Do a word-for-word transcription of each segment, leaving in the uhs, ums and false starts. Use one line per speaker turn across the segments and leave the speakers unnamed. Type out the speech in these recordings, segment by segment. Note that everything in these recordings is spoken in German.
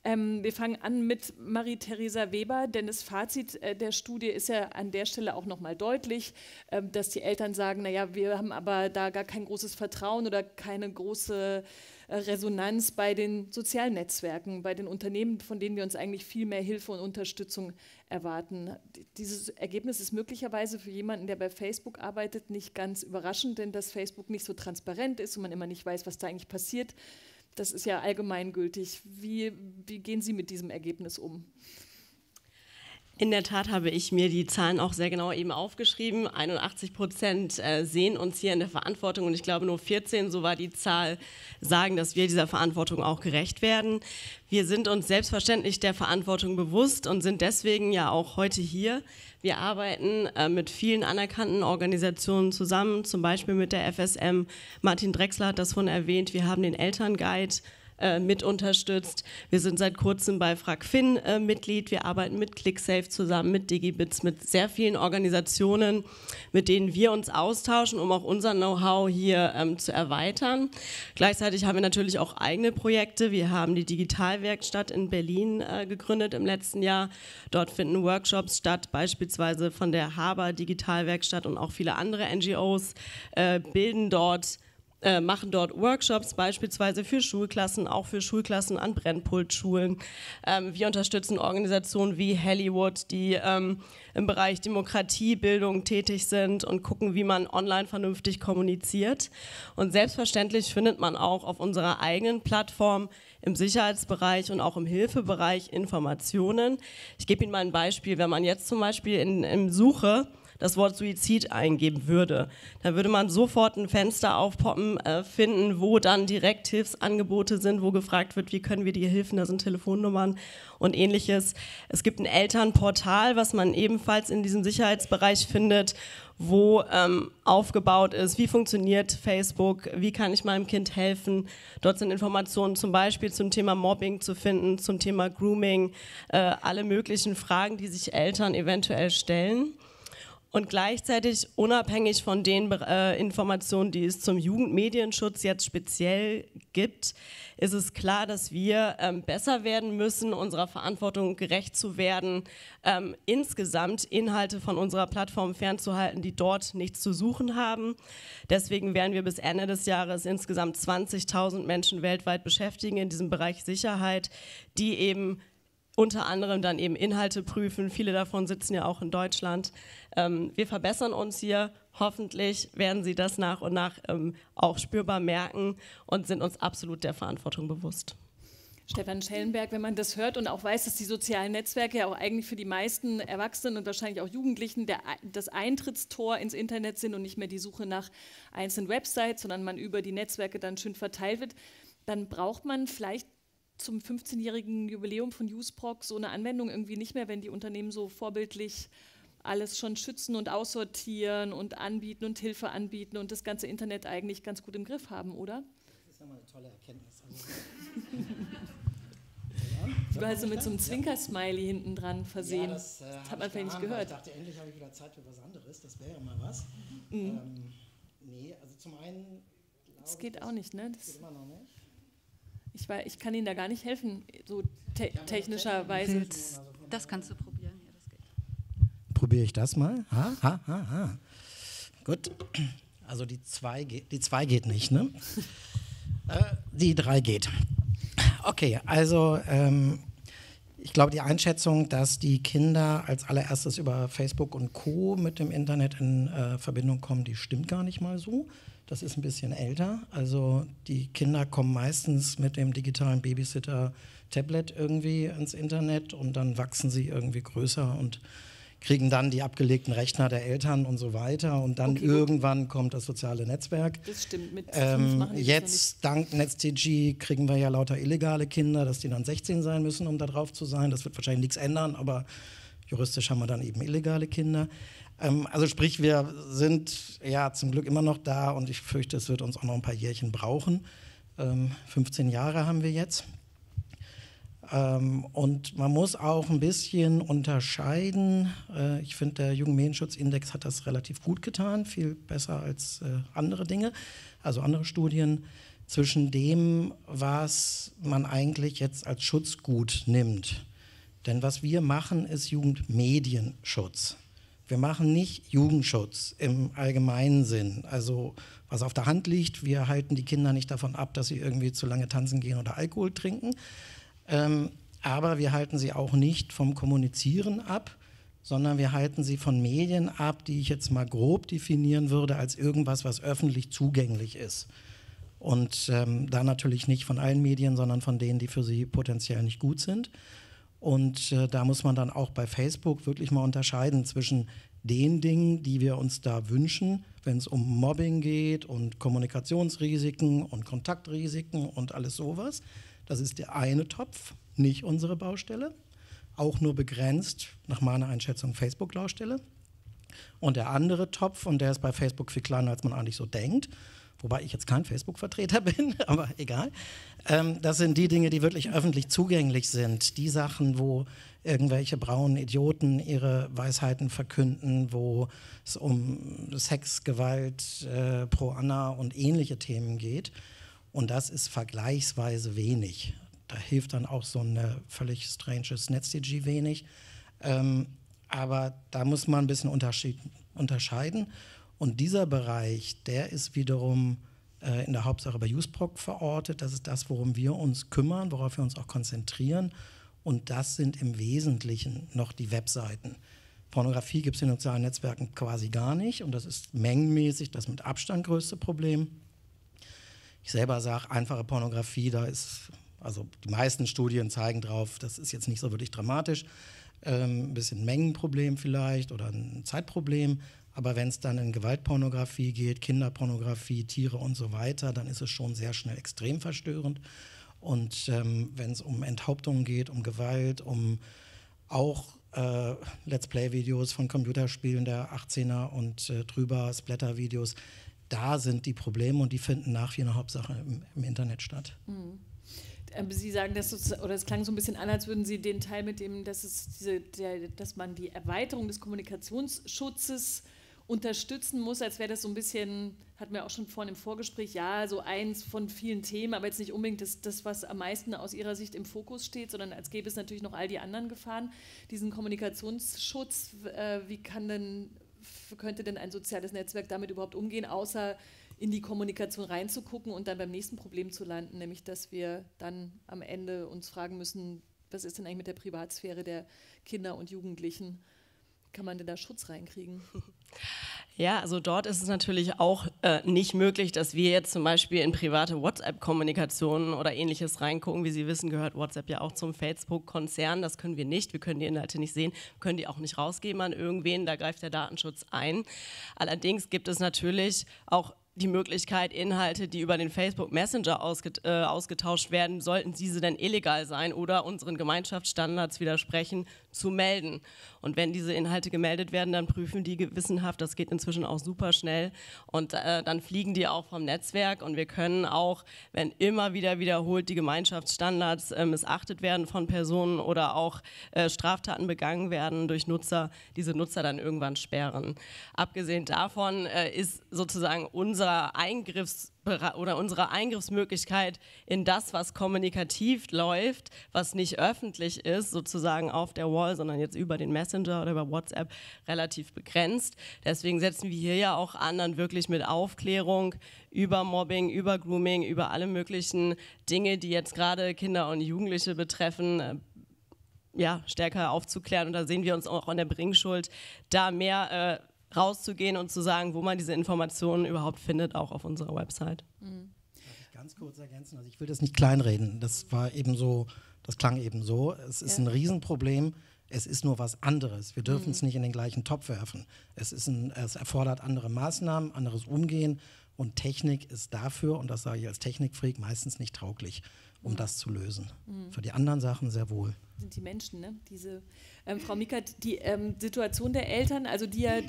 Ähm, wir fangen an mit Marie-Theresa Weber, denn das Fazit äh, der Studie ist ja an der Stelle auch nochmal deutlich, äh, dass die Eltern sagen, naja, wir haben aber da gar kein großes Vertrauen oder keine große äh, Resonanz bei den sozialen Netzwerken, bei den Unternehmen, von denen wir uns eigentlich viel mehr Hilfe und Unterstützung erwarten. Dieses Ergebnis ist möglicherweise für jemanden, der bei Facebook arbeitet, nicht ganz überraschend, denn dass Facebook nicht so transparent ist und man immer nicht weiß, was da eigentlich passiert. Das ist ja allgemeingültig. Wie, wie gehen Sie mit diesem Ergebnis um?
In der Tat habe ich mir die Zahlen auch sehr genau eben aufgeschrieben. einundachtzig Prozent sehen uns hier in der Verantwortung und ich glaube nur vierzehn, so war die Zahl, sagen, dass wir dieser Verantwortung auch gerecht werden. Wir sind uns selbstverständlich der Verantwortung bewusst und sind deswegen ja auch heute hier. Wir arbeiten äh, mit vielen anerkannten Organisationen zusammen, zum Beispiel mit der F S M. Martin Drechsler hat das vorhin erwähnt. Wir haben den Elternguide äh, mit unterstützt. Wir sind seit kurzem bei FragFin äh, Mitglied. Wir arbeiten mit ClickSafe zusammen, mit DigiBits, mit sehr vielen Organisationen, mit denen wir uns austauschen, um auch unser Know-how hier ähm, zu erweitern. Gleichzeitig haben wir natürlich auch eigene Projekte. Wir haben die Digitalwerkstatt in Berlin äh, gegründet im letzten Jahr. Dort finden Workshops statt, beispielsweise von der Haber Digitalwerkstatt und auch viele andere N G Os äh, bilden dort Äh, machen dort Workshops, beispielsweise für Schulklassen, auch für Schulklassen an Brennpultschulen. Ähm, wir unterstützen Organisationen wie Hollywood, die ähm, im Bereich Demokratiebildung tätig sind und gucken, wie man online vernünftig kommuniziert. Und selbstverständlich findet man auch auf unserer eigenen Plattform im Sicherheitsbereich und auch im Hilfebereich Informationen. Ich gebe Ihnen mal ein Beispiel. Wenn man jetzt zum Beispiel in, in Suche das Wort Suizid eingeben würde, dann würde man sofort ein Fenster aufpoppen, äh, finden, wo dann direkt Hilfsangebote sind, wo gefragt wird, wie können wir dir helfen, da sind Telefonnummern und ähnliches. Es gibt ein Elternportal, was man ebenfalls in diesem Sicherheitsbereich findet, wo ähm, aufgebaut ist, wie funktioniert Facebook, wie kann ich meinem Kind helfen. Dort sind Informationen zum Beispiel zum Thema Mobbing zu finden, zum Thema Grooming, äh, alle möglichen Fragen, die sich Eltern eventuell stellen. Und gleichzeitig, unabhängig von den äh, Informationen, die es zum Jugendmedienschutz jetzt speziell gibt, ist es klar, dass wir ähm, besser werden müssen, unserer Verantwortung gerecht zu werden, ähm, insgesamt Inhalte von unserer Plattform fernzuhalten, die dort nichts zu suchen haben. Deswegen werden wir bis Ende des Jahres insgesamt zwanzigtausend Menschen weltweit beschäftigen in diesem Bereich Sicherheit, die eben unter anderem dann eben Inhalte prüfen. Viele davon sitzen ja auch in Deutschland. Ähm, wir verbessern uns hier. Hoffentlich werden Sie das nach und nach ähm, auch spürbar merken und sind uns absolut der Verantwortung bewusst.
Stefan Schellenberg, wenn man das hört und auch weiß, dass die sozialen Netzwerke ja auch eigentlich für die meisten Erwachsenen und wahrscheinlich auch Jugendlichen der, das Eintrittstor ins Internet sind und nicht mehr die Suche nach einzelnen Websites, sondern man über die Netzwerke dann schön verteilt wird, dann braucht man vielleicht zum fünfzehnjährigen Jubiläum von Newsproc so eine Anwendung irgendwie nicht mehr, wenn die Unternehmen so vorbildlich alles schon schützen und aussortieren und anbieten und Hilfe anbieten und das ganze Internet eigentlich ganz gut im Griff haben, oder?
Das ist ja mal eine tolle Erkenntnis.
Du also mit so einem Zwinker-Smiley hinten dran versehen. Ja,
das, äh,
das hat man vielleicht nicht gehört.
Ich dachte, endlich habe ich wieder Zeit für was anderes. Das wäre ja mal was. Mhm. Ähm, nee, also zum einen...
Das geht ich, auch nicht, ne? Das
geht immer noch nicht.
Ich, war, ich kann Ihnen da gar nicht helfen, so te technischerweise.
Das kannst du probieren. Ja, das geht.
Probiere ich das mal? Ha, ha, ha, ha. Gut. Also die zwei geht, die zwei geht nicht, ne? äh, die drei geht. Okay, also ähm, ich glaube, die Einschätzung, dass die Kinder als allererstes über Facebook und Co. mit dem Internet in äh, Verbindung kommen, die stimmt gar nicht mal so. Das ist ein bisschen älter. Also die Kinder kommen meistens mit dem digitalen Babysitter-Tablet irgendwie ins Internet und dann wachsen sie irgendwie größer und kriegen dann die abgelegten Rechner der Eltern und so weiter. Und dann okay, irgendwann kommt das soziale Netzwerk.
Das stimmt. Mit
ähm, jetzt, dank NetzDG, kriegen wir ja lauter illegale Kinder, dass die dann sechzehn sein müssen, um da drauf zu sein. Das wird wahrscheinlich nichts ändern, aber juristisch haben wir dann eben illegale Kinder. Also sprich, wir sind ja zum Glück immer noch da und ich fürchte, es wird uns auch noch ein paar Jährchen brauchen. Ähm, fünfzehn Jahre haben wir jetzt. Ähm, und man muss auch ein bisschen unterscheiden. Äh, ich finde, der Jugendmedienschutzindex hat das relativ gut getan, viel besser als äh, andere Dinge, also andere Studien. zwischen dem, was man eigentlich jetzt als Schutzgut nimmt. Denn was wir machen, ist Jugendmedienschutz. Wir machen nicht Jugendschutz im allgemeinen Sinn, also was auf der Hand liegt. Wir halten die Kinder nicht davon ab, dass sie irgendwie zu lange tanzen gehen oder Alkohol trinken. Ähm, aber wir halten sie auch nicht vom Kommunizieren ab, sondern wir halten sie von Medien ab, die ich jetzt mal grob definieren würde als irgendwas, was öffentlich zugänglich ist. Und ähm, da natürlich nicht von allen Medien, sondern von denen, die für sie potenziell nicht gut sind. Und äh, da muss man dann auch bei Facebook wirklich mal unterscheiden zwischen den Dingen, die wir uns da wünschen, wenn es um Mobbing geht und Kommunikationsrisiken und Kontaktrisiken und alles sowas. Das ist der eine Topf, nicht unsere Baustelle, auch nur begrenzt nach meiner Einschätzung Facebook-Baustelle. Und der andere Topf, und der ist bei Facebook viel kleiner, als man eigentlich so denkt, wobei ich jetzt kein Facebook-Vertreter bin, aber egal. Ähm, das sind die Dinge, die wirklich öffentlich zugänglich sind. Die Sachen, wo irgendwelche braunen Idioten ihre Weisheiten verkünden, wo es um Sex, Gewalt, äh, Pro Anna und ähnliche Themen geht. Und das ist vergleichsweise wenig. Da hilft dann auch so ein völlig stranges NetzDG wenig. Ähm, aber da muss man ein bisschen unterscheiden. Und dieser Bereich, der ist wiederum äh, in der Hauptsache bei JUSProc verortet. Das ist das, worum wir uns kümmern, worauf wir uns auch konzentrieren. Und das sind im Wesentlichen noch die Webseiten. Pornografie gibt es in sozialen Netzwerken quasi gar nicht. Und das ist mengenmäßig das mit Abstand größte Problem. Ich selber sage, einfache Pornografie, da ist, also die meisten Studien zeigen drauf, das ist jetzt nicht so wirklich dramatisch. Ähm, ein bisschen ein Mengenproblem vielleicht oder ein Zeitproblem. Aber wenn es dann in Gewaltpornografie geht, Kinderpornografie, Tiere und so weiter, dann ist es schon sehr schnell extrem verstörend. Und ähm, wenn es um Enthauptungen geht, um Gewalt, um auch äh, Let's Play-Videos von Computerspielen der achtzehner und äh, drüber, Splatter-Videos, da sind die Probleme und die finden nach wie eine Hauptsache im, im Internet statt.
Mhm. Sie sagen, dass es, oder es klang so ein bisschen an, als würden Sie den Teil mit dem, dass, es diese, der, dass man die Erweiterung des Kommunikationsschutzes unterstützen muss, als wäre das so ein bisschen, hatten wir auch schon vorhin im Vorgespräch, ja, so eins von vielen Themen, aber jetzt nicht unbedingt das, das, was am meisten aus Ihrer Sicht im Fokus steht, sondern als gäbe es natürlich noch all die anderen Gefahren. Diesen Kommunikationsschutz, äh, wie kann denn, könnte denn ein soziales Netzwerk damit überhaupt umgehen, außer in die Kommunikation reinzugucken und dann beim nächsten Problem zu landen, nämlich dass wir dann am Ende uns fragen müssen, was ist denn eigentlich mit der Privatsphäre der Kinder und Jugendlichen? Kann man denn da Schutz reinkriegen?
Ja, also dort ist es natürlich auch äh, nicht möglich, dass wir jetzt zum Beispiel in private WhatsApp-Kommunikationen oder Ähnliches reingucken. Wie Sie wissen, gehört WhatsApp ja auch zum Facebook-Konzern. Das können wir nicht. Wir können die Inhalte nicht sehen, können die auch nicht rausgeben an irgendwen. Da greift der Datenschutz ein. Allerdings gibt es natürlich auch die Möglichkeit, Inhalte, die über den Facebook Messenger ausget äh, ausgetauscht werden, sollten diese denn illegal sein oder unseren Gemeinschaftsstandards widersprechen, zu melden. Und wenn diese Inhalte gemeldet werden, dann prüfen die gewissenhaft, das geht inzwischen auch super schnell und äh, dann fliegen die auch vom Netzwerk und wir können auch, wenn immer wieder wiederholt die Gemeinschaftsstandards äh, missachtet werden von Personen oder auch äh, Straftaten begangen werden durch Nutzer, diese Nutzer dann irgendwann sperren. Abgesehen davon äh, ist sozusagen unser Eingriffs- oder unsere Eingriffsmöglichkeit in das, was kommunikativ läuft, was nicht öffentlich ist, sozusagen auf der Wall, sondern jetzt über den Messenger oder über WhatsApp, relativ begrenzt. Deswegen setzen wir hier ja auch an, dann wirklich mit Aufklärung über Mobbing, über Grooming, über alle möglichen Dinge, die jetzt gerade Kinder und Jugendliche betreffen, ja, stärker aufzuklären. Und da sehen wir uns auch an der Bringschuld, da mehr äh, rauszugehen und zu sagen, wo man diese Informationen überhaupt findet, auch auf unserer Website.
Mhm. Darf ich ganz kurz ergänzen? Also ich will das nicht kleinreden. Das war eben so, das klang eben so. Es ist ja ein Riesenproblem. Es ist nur was anderes. Wir dürfen mhm. es nicht in den gleichen Topf werfen. Es ist ein, es erfordert andere Maßnahmen, anderes Umgehen und Technik ist dafür, und das sage ich als Technikfreak, meistens nicht tauglich, um mhm. das zu lösen. Mhm. Für die anderen Sachen sehr wohl.
Sind die Menschen, ne? Diese, ähm, Frau Mickert, die ähm, Situation der Eltern, also die ja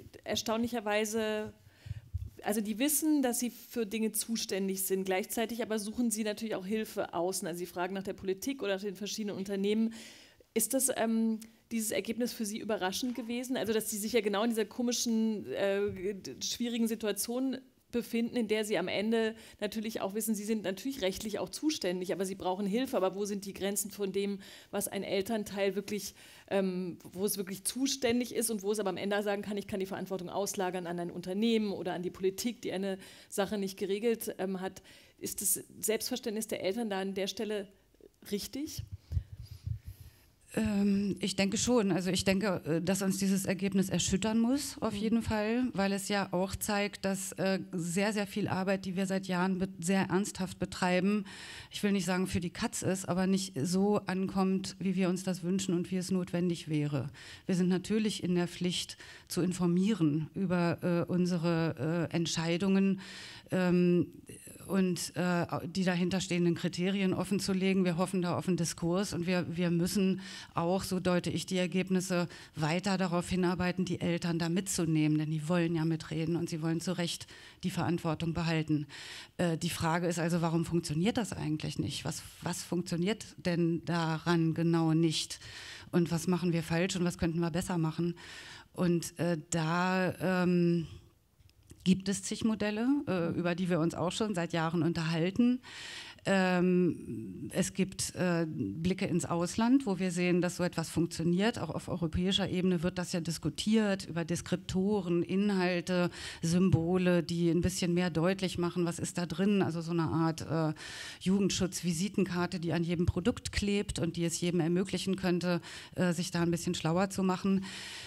erstaunlicherweise, also die wissen, dass sie für Dinge zuständig sind, gleichzeitig aber suchen sie natürlich auch Hilfe außen, also sie fragen nach der Politik oder nach den verschiedenen Unternehmen. Ist das ähm, dieses Ergebnis für Sie überraschend gewesen? Also dass Sie sich ja genau in dieser komischen, äh, schwierigen Situation befinden, in der sie am Ende natürlich auch wissen, sie sind natürlich rechtlich auch zuständig, aber sie brauchen Hilfe. Aber wo sind die Grenzen von dem, was ein Elternteil wirklich, ähm, wo es wirklich zuständig ist und wo es aber am Ende sagen kann, ich kann die Verantwortung auslagern an ein Unternehmen oder an die Politik, die eine Sache nicht geregelt ähm, hat. Ist das Selbstverständnis der Eltern da an der Stelle richtig?
Ich denke schon. Also ich denke, dass uns dieses Ergebnis erschüttern muss, auf jeden Fall, weil es ja auch zeigt, dass sehr, sehr viel Arbeit, die wir seit Jahren sehr ernsthaft betreiben, ich will nicht sagen für die Katz ist, aber nicht so ankommt, wie wir uns das wünschen und wie es notwendig wäre. Wir sind natürlich in der Pflicht zu informieren über unsere Entscheidungen, und äh, die dahinterstehenden Kriterien offenzulegen. Wir hoffen da auf einen Diskurs und wir, wir müssen auch, so deute ich die Ergebnisse, weiter darauf hinarbeiten, die Eltern da mitzunehmen, denn die wollen ja mitreden und sie wollen zu Recht die Verantwortung behalten. Äh, die Frage ist also, warum funktioniert das eigentlich nicht? Was, was funktioniert denn daran genau nicht? Und was machen wir falsch und was könnten wir besser machen? Und äh, da... Ähm, gibt es zig Modelle, äh, über die wir uns auch schon seit Jahren unterhalten. Ähm, es gibt äh, Blicke ins Ausland, wo wir sehen, dass so etwas funktioniert. Auch auf europäischer Ebene wird das ja diskutiert über Deskriptoren, Inhalte, Symbole, die ein bisschen mehr deutlich machen, was ist da drin. Also so eine Art äh, Jugendschutz-Visitenkarte, die an jedem Produkt klebt und die es jedem ermöglichen könnte, äh, sich da ein bisschen schlauer zu machen.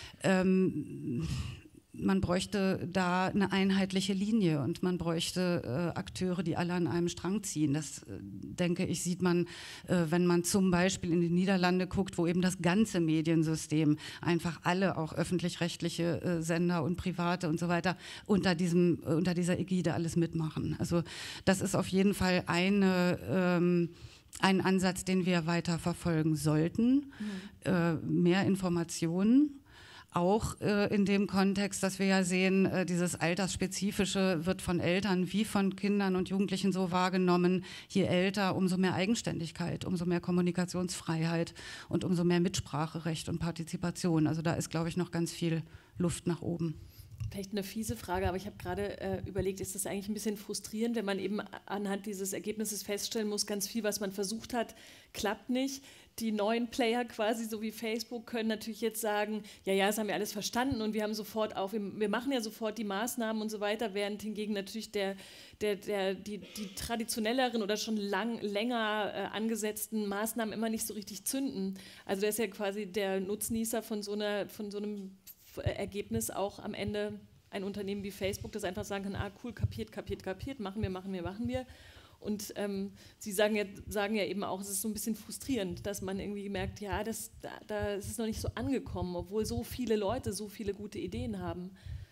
Ähm, Man bräuchte da eine einheitliche Linie und man bräuchte äh, Akteure, die alle an einem Strang ziehen. Das, äh, denke ich, sieht man, äh, wenn man zum Beispiel in die Niederlande guckt, wo eben das ganze Mediensystem, einfach alle, auch öffentlich-rechtliche äh, Sender und private und so weiter, unter, diesem, äh, unter dieser Ägide alles mitmachen. Also das ist auf jeden Fall eine... Ähm, ein Ansatz, den wir weiter verfolgen sollten. Mhm. Äh, mehr Informationen. Auch äh, in dem Kontext, dass wir ja sehen, äh, dieses Altersspezifische wird von Eltern wie von Kindern und Jugendlichen so wahrgenommen. Je älter, umso mehr Eigenständigkeit, umso mehr Kommunikationsfreiheit und umso mehr Mitspracherecht und Partizipation. Also da ist, glaube ich, noch ganz viel Luft nach oben.
Vielleicht eine fiese Frage, aber ich habe gerade äh, überlegt, ist das eigentlich ein bisschen frustrierend, wenn man eben anhand dieses Ergebnisses feststellen muss, ganz viel, was man versucht hat, klappt nicht. Die neuen Player quasi, so wie Facebook, können natürlich jetzt sagen, ja, ja, das haben wir alles verstanden und wir haben sofort auch, wir, wir machen ja sofort die Maßnahmen und so weiter, während hingegen natürlich der, der, der, die, die traditionelleren oder schon lang, länger äh, angesetzten Maßnahmen immer nicht so richtig zünden. Also da ist ja quasi der Nutznießer von so, einer, von so einem Ergebnis auch am Ende ein Unternehmen wie Facebook, das einfach sagen kann, ah cool, kapiert, kapiert, kapiert, machen wir, machen wir, machen wir. Und ähm, Sie sagen ja, sagen ja eben auch, es ist so ein bisschen frustrierend, dass man irgendwie merkt, ja, das, da, da ist es noch nicht so angekommen, obwohl so viele Leute so viele gute Ideen haben.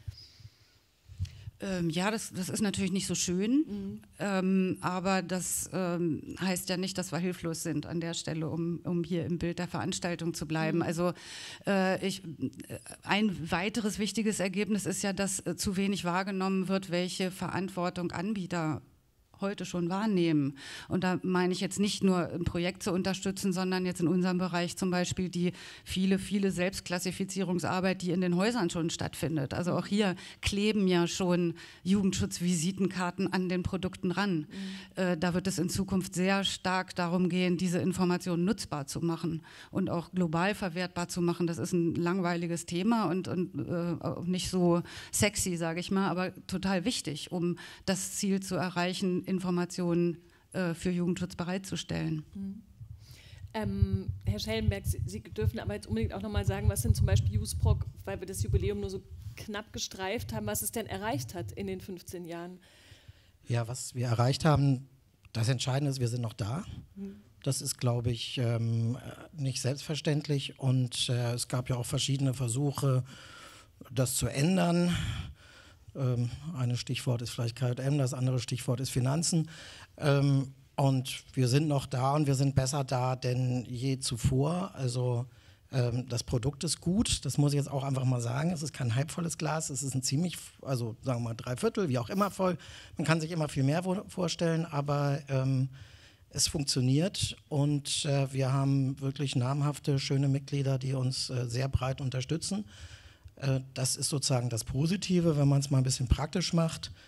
Ähm, ja, das, das ist natürlich nicht so schön, mhm. ähm, aber das ähm, heißt ja nicht, dass wir hilflos sind an der Stelle, um, um hier im Bild der Veranstaltung zu bleiben. Mhm. Also äh, ich, ein weiteres wichtiges Ergebnis ist ja, dass äh, zu wenig wahrgenommen wird, welche Verantwortung Anbieter heute schon wahrnehmen. Und da meine ich jetzt nicht nur ein Projekt zu unterstützen, sondern jetzt in unserem Bereich zum Beispiel die viele, viele Selbstklassifizierungsarbeit, die in den Häusern schon stattfindet. Also auch hier kleben ja schon Jugendschutzvisitenkarten an den Produkten ran. Mhm. Äh, da wird es in Zukunft sehr stark darum gehen, diese Informationen nutzbar zu machen und auch global verwertbar zu machen. Das ist ein langweiliges Thema und, und äh, auch nicht so sexy, sage ich mal, aber total wichtig, um das Ziel zu erreichen, Informationen äh, für Jugendschutz bereitzustellen.
Mhm. Ähm, Herr Schellenberg, Sie, Sie dürfen aber jetzt unbedingt auch nochmal sagen, was sind zum Beispiel JUSPROG, weil wir das Jubiläum nur so knapp gestreift haben, was es denn erreicht hat in den fünfzehn Jahren?
Ja, was wir erreicht haben, das Entscheidende ist, wir sind noch da. Mhm. Das ist, glaube ich, ähm, nicht selbstverständlich und äh, es gab ja auch verschiedene Versuche, das zu ändern. Ähm, eine Stichwort ist vielleicht K J M, das andere Stichwort ist Finanzen. Ähm, und wir sind noch da und wir sind besser da denn je zuvor. Also ähm, das Produkt ist gut, das muss ich jetzt auch einfach mal sagen. Es ist kein halbvolles Glas, es ist ein ziemlich, also sagen wir mal drei Viertel, wie auch immer voll. Man kann sich immer viel mehr vorstellen, aber ähm, es funktioniert und äh, wir haben wirklich namhafte, schöne Mitglieder, die uns äh, sehr breit unterstützen. Das ist sozusagen das Positive, wenn man es mal ein bisschen praktisch macht.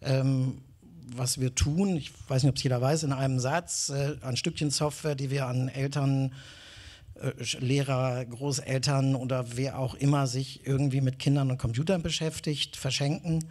Ähm, was wir tun, ich weiß nicht, ob es jeder weiß, in einem Satz, äh, ein Stückchen Software, die wir an Eltern, äh, Lehrer, Großeltern oder wer auch immer sich irgendwie mit Kindern und Computern beschäftigt, verschenken.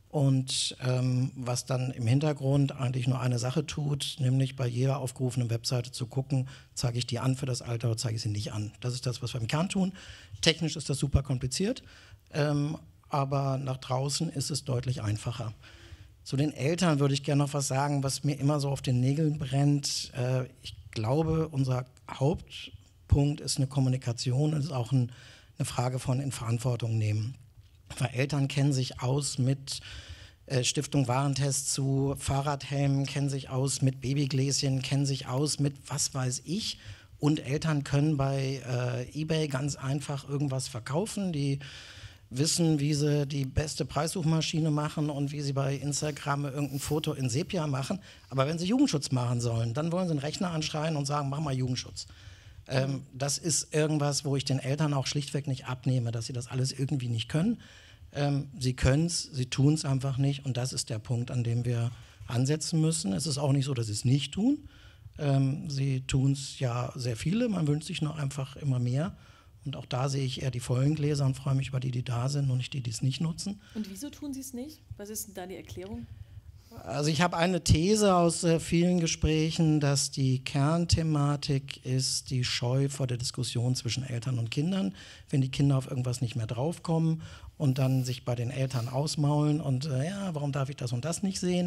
Und ähm, was dann im Hintergrund eigentlich nur eine Sache tut, nämlich bei jeder aufgerufenen Webseite zu gucken, zeige ich die an für das Alter oder zeige ich sie nicht an. Das ist das, was wir im Kern tun. Technisch ist das super kompliziert, ähm, aber nach draußen ist es deutlich einfacher. Zu den Eltern würde ich gerne noch was sagen, was mir immer so auf den Nägeln brennt. Äh, ich glaube, unser Hauptpunkt ist eine Kommunikation und ist auch ein, eine Frage von in Verantwortung nehmen. Weil Eltern kennen sich aus mit äh, Stiftung Warentest zu Fahrradhelmen, kennen sich aus mit Babygläschen, kennen sich aus mit was weiß ich. Und Eltern können bei äh, eBay ganz einfach irgendwas verkaufen. Die wissen, wie sie die beste Preissuchmaschine machen und wie sie bei Instagram irgendein Foto in Sepia machen. Aber wenn sie Jugendschutz machen sollen, dann wollen sie einen Rechner anschreien und sagen, mach mal Jugendschutz. Ähm, das ist irgendwas, wo ich den Eltern auch schlichtweg nicht abnehme, dass sie das alles irgendwie nicht können. Ähm, sie können es, sie tun es einfach nicht und das ist der Punkt, an dem wir ansetzen müssen. Es ist auch nicht so, dass sie es nicht tun. Ähm, sie tun es ja sehr viele, man wünscht sich nur einfach immer mehr. Und auch da sehe ich eher die vollen Gläser und freue mich über die, die da sind und nicht die, die es nicht nutzen.
Und wieso tun sie es nicht? Was ist denn da die Erklärung?
Also ich habe eine These aus äh, vielen Gesprächen, dass die Kernthematik ist die Scheu vor der Diskussion zwischen Eltern und Kindern, wenn die Kinder auf irgendwas nicht mehr draufkommen und dann sich bei den Eltern ausmaulen und äh, ja, warum darf ich das und das nicht sehen?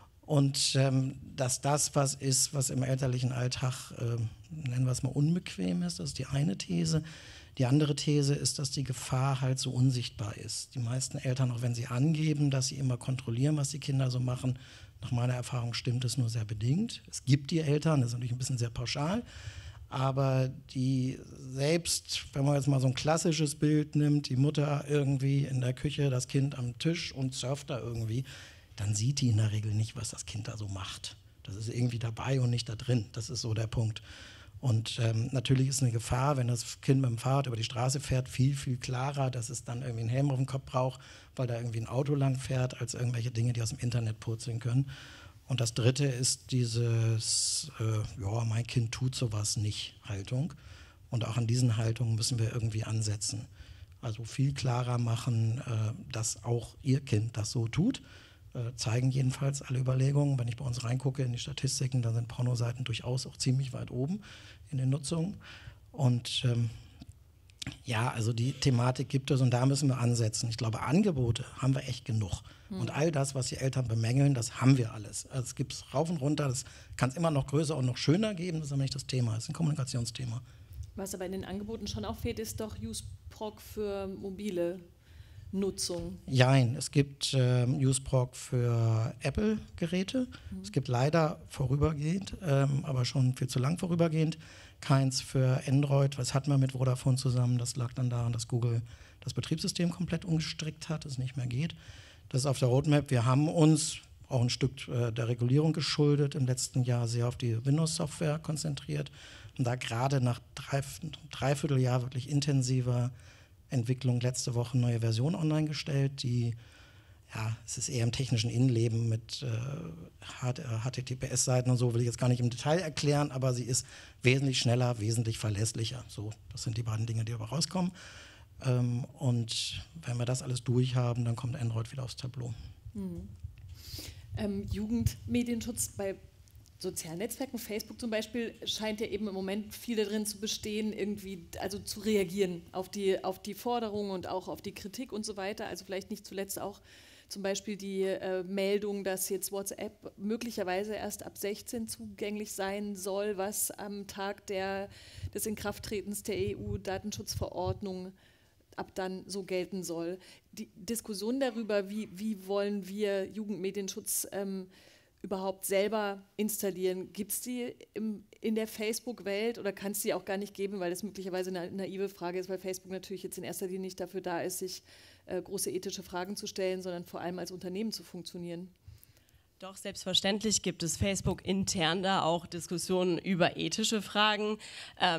Und ähm, dass das was ist, was im elterlichen Alltag, äh, nennen wir es mal, unbequem ist, das ist die eine These. Die andere These ist, dass die Gefahr halt so unsichtbar ist. Die meisten Eltern, auch wenn sie angeben, dass sie immer kontrollieren, was die Kinder so machen, nach meiner Erfahrung stimmt es nur sehr bedingt. Es gibt die Eltern, das ist natürlich ein bisschen sehr pauschal, aber die selbst, wenn man jetzt mal so ein klassisches Bild nimmt, die Mutter irgendwie in der Küche, das Kind am Tisch und surft da irgendwie, dann sieht die in der Regel nicht, was das Kind da so macht. Das ist irgendwie dabei und nicht da drin. Das ist so der Punkt. Und ähm, natürlich ist eine Gefahr, wenn das Kind mit dem Fahrrad über die Straße fährt, viel, viel klarer, dass es dann irgendwie einen Helm auf dem Kopf braucht, weil da irgendwie ein Auto lang fährt, als irgendwelche Dinge, die aus dem Internet purzeln können. Und das Dritte ist dieses, äh, ja, mein Kind tut sowas nicht, Haltung. Und auch an diesen Haltungen müssen wir irgendwie ansetzen. Also viel klarer machen, äh, dass auch ihr Kind das so tut. Äh, zeigen jedenfalls alle Überlegungen. Wenn ich bei uns reingucke in die Statistiken, dann sind Pornoseiten durchaus auch ziemlich weit oben in den Nutzungen. Und ähm, ja, also die Thematik gibt es und da müssen wir ansetzen. Ich glaube, Angebote haben wir echt genug. Mhm. Und all das, was die Eltern bemängeln, das haben wir alles. Also es gibt es rauf und runter, das kann es immer noch größer und noch schöner geben, das ist aber nicht das Thema, das ist ein Kommunikationsthema.
Was aber in den Angeboten schon auch fehlt, ist doch UseProc für mobile Nutzung.
Jein, es gibt ähm, UseProc für Apple-Geräte. Mhm. Es gibt leider vorübergehend, ähm, aber schon viel zu lang vorübergehend, keins für Android. Was hatten wir mit Vodafone zusammen? Das lag dann daran, dass Google das Betriebssystem komplett umgestrickt hat, es nicht mehr geht. Das ist auf der Roadmap. Wir haben uns auch ein Stück äh, der Regulierung geschuldet, im letzten Jahr sehr auf die Windows-Software konzentriert und da gerade nach drei, dreiviertel Jahr wirklich intensiver Entwicklung letzte Woche eine neue Version online gestellt, die, ja, es ist eher im technischen Innenleben mit äh, H T T P S-Seiten und so, will ich jetzt gar nicht im Detail erklären, aber sie ist wesentlich schneller, wesentlich verlässlicher. So, das sind die beiden Dinge, die dabei rauskommen. Ähm, und wenn wir das alles durchhaben, dann kommt Android wieder aufs Tableau.
Mhm. Ähm, Jugendmedienschutz bei sozialen Netzwerken, Facebook zum Beispiel, scheint ja eben im Moment viel darin zu bestehen, irgendwie, also zu reagieren auf die, auf die Forderungen und auch auf die Kritik und so weiter. Also vielleicht nicht zuletzt auch zum Beispiel die äh, Meldung, dass jetzt WhatsApp möglicherweise erst ab sechzehn zugänglich sein soll, was am Tag der, des Inkrafttretens der E U-Datenschutzverordnung ab dann so gelten soll. Die Diskussion darüber, wie, wie wollen wir Jugendmedienschutz ähm, überhaupt selber installieren, gibt es die im, in der Facebook-Welt oder kann es die auch gar nicht geben, weil das möglicherweise eine naive Frage ist, weil Facebook natürlich jetzt in erster Linie nicht dafür da ist, sich äh, große ethische Fragen zu stellen, sondern vor allem als Unternehmen zu funktionieren?
Doch, selbstverständlich gibt es Facebook intern da auch Diskussionen über ethische Fragen. Ähm,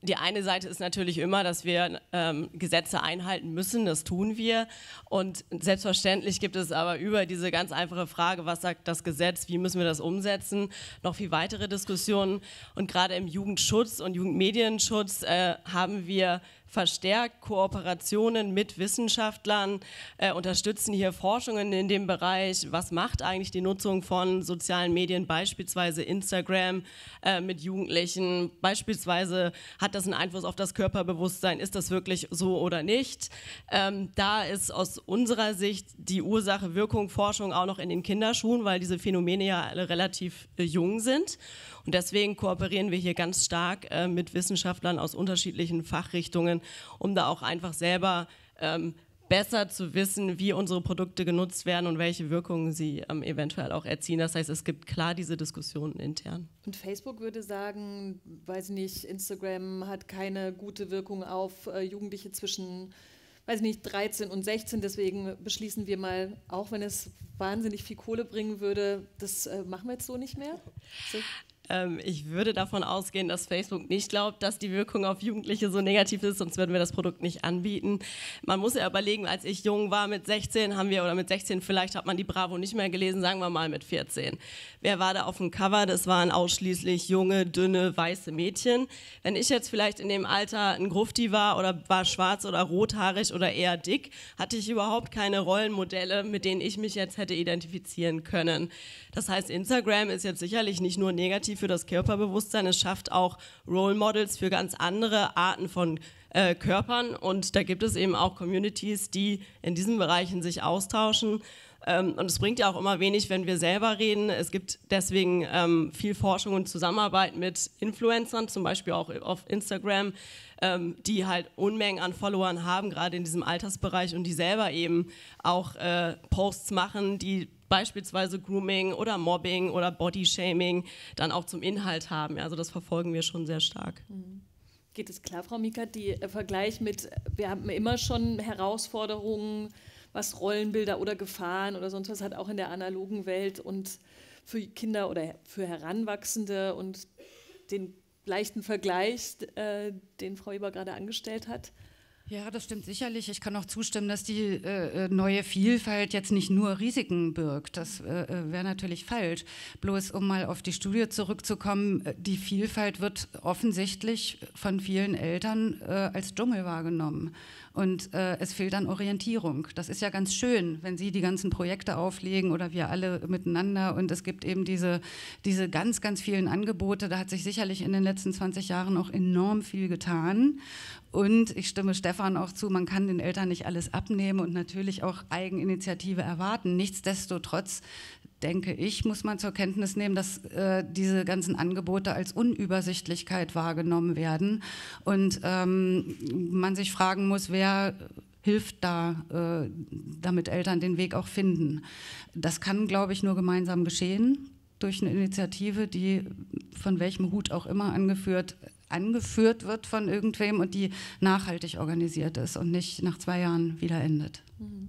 die eine Seite ist natürlich immer, dass wir ähm, Gesetze einhalten müssen, das tun wir. Und selbstverständlich gibt es aber über diese ganz einfache Frage, was sagt das Gesetz, wie müssen wir das umsetzen, noch viel weitere Diskussionen. Und gerade im Jugendschutz und Jugendmedienschutz äh, haben wir verstärkt Kooperationen mit Wissenschaftlern, äh, unterstützen hier Forschungen in dem Bereich, was macht eigentlich die Nutzung von sozialen Medien, beispielsweise Instagram äh, mit Jugendlichen, beispielsweise hat das einen Einfluss auf das Körperbewusstsein, ist das wirklich so oder nicht? Ähm, da ist aus unserer Sicht die Ursache-Wirkung-Forschung auch noch in den Kinderschuhen, weil diese Phänomene ja alle relativ äh, jung sind. Und deswegen kooperieren wir hier ganz stark äh, mit Wissenschaftlern aus unterschiedlichen Fachrichtungen, um da auch einfach selber ähm, besser zu wissen, wie unsere Produkte genutzt werden und welche Wirkungen sie ähm, eventuell auch erzielen. Das heißt, es gibt klar diese Diskussionen intern.
Und Facebook würde sagen, weiß ich nicht, Instagram hat keine gute Wirkung auf äh, Jugendliche zwischen, weiß ich nicht, dreizehn und sechzehn. Deswegen beschließen wir mal, auch wenn es wahnsinnig viel Kohle bringen würde, das äh, machen wir jetzt so nicht mehr. So.
Ähm, ich würde davon ausgehen, dass Facebook nicht glaubt, dass die Wirkung auf Jugendliche so negativ ist, sonst würden wir das Produkt nicht anbieten. Man muss ja überlegen, als ich jung war mit sechzehn, haben wir, oder mit sechzehn vielleicht hat man die Bravo nicht mehr gelesen, sagen wir mal mit vierzehn. Wer war da auf dem Cover? Das waren ausschließlich junge, dünne, weiße Mädchen. Wenn ich jetzt vielleicht in dem Alter ein Grufti war oder war schwarz oder rothaarig oder eher dick, hatte ich überhaupt keine Rollenmodelle, mit denen ich mich jetzt hätte identifizieren können. Das heißt, Instagram ist jetzt sicherlich nicht nur negativ für das Körperbewusstsein, es schafft auch Role Models für ganz andere Arten von äh, Körpern und da gibt es eben auch Communities, die in diesen Bereichen sich austauschen. Ähm, und es bringt ja auch immer wenig, wenn wir selber reden. Es gibt deswegen ähm, viel Forschung und Zusammenarbeit mit Influencern, zum Beispiel auch auf Instagram, ähm, die halt Unmengen an Followern haben, gerade in diesem Altersbereich und die selber eben auch äh, Posts machen, die beispielsweise Grooming oder Mobbing oder Bodyshaming dann auch zum Inhalt haben. Also das verfolgen wir schon sehr stark.
Geht es klar, Frau Miekert, der Vergleich mit, wir haben immer schon Herausforderungen, was Rollenbilder oder Gefahren oder sonst was hat, auch in der analogen Welt und für Kinder oder für Heranwachsende und den leichten Vergleich, äh, den Frau Weber gerade angestellt hat.
Ja, das stimmt sicherlich. Ich kann auch zustimmen, dass die äh, neue Vielfalt jetzt nicht nur Risiken birgt. Das äh, wäre natürlich falsch. Bloß um mal auf die Studie zurückzukommen, die Vielfalt wird offensichtlich von vielen Eltern äh, als Dschungel wahrgenommen. Und äh, es fehlt an Orientierung. Das ist ja ganz schön, wenn Sie die ganzen Projekte auflegen oder wir alle miteinander. Und es gibt eben diese, diese ganz, ganz vielen Angebote. Da hat sich sicherlich in den letzten zwanzig Jahren auch enorm viel getan. Und ich stimme Stefan auch zu, man kann den Eltern nicht alles abnehmen und natürlich auch Eigeninitiative erwarten. Nichtsdestotrotz, denke ich, muss man zur Kenntnis nehmen, dass äh, diese ganzen Angebote als Unübersichtlichkeit wahrgenommen werden und ähm, man sich fragen muss, wer hilft da, äh, damit Eltern den Weg auch finden. Das kann, glaube ich, nur gemeinsam geschehen durch eine Initiative, die von welchem Hut auch immer angeführt angeführt wird von irgendwem und die nachhaltig organisiert ist und nicht nach zwei Jahren wieder endet.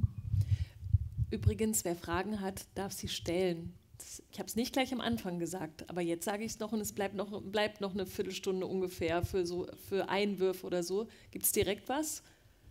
Übrigens, wer Fragen hat, darf sie stellen. Das, ich habe es nicht gleich am Anfang gesagt, aber jetzt sage ich es noch und es bleibt noch, bleibt noch eine Viertelstunde ungefähr für, so, für Einwürfe oder so. Gibt es direkt was?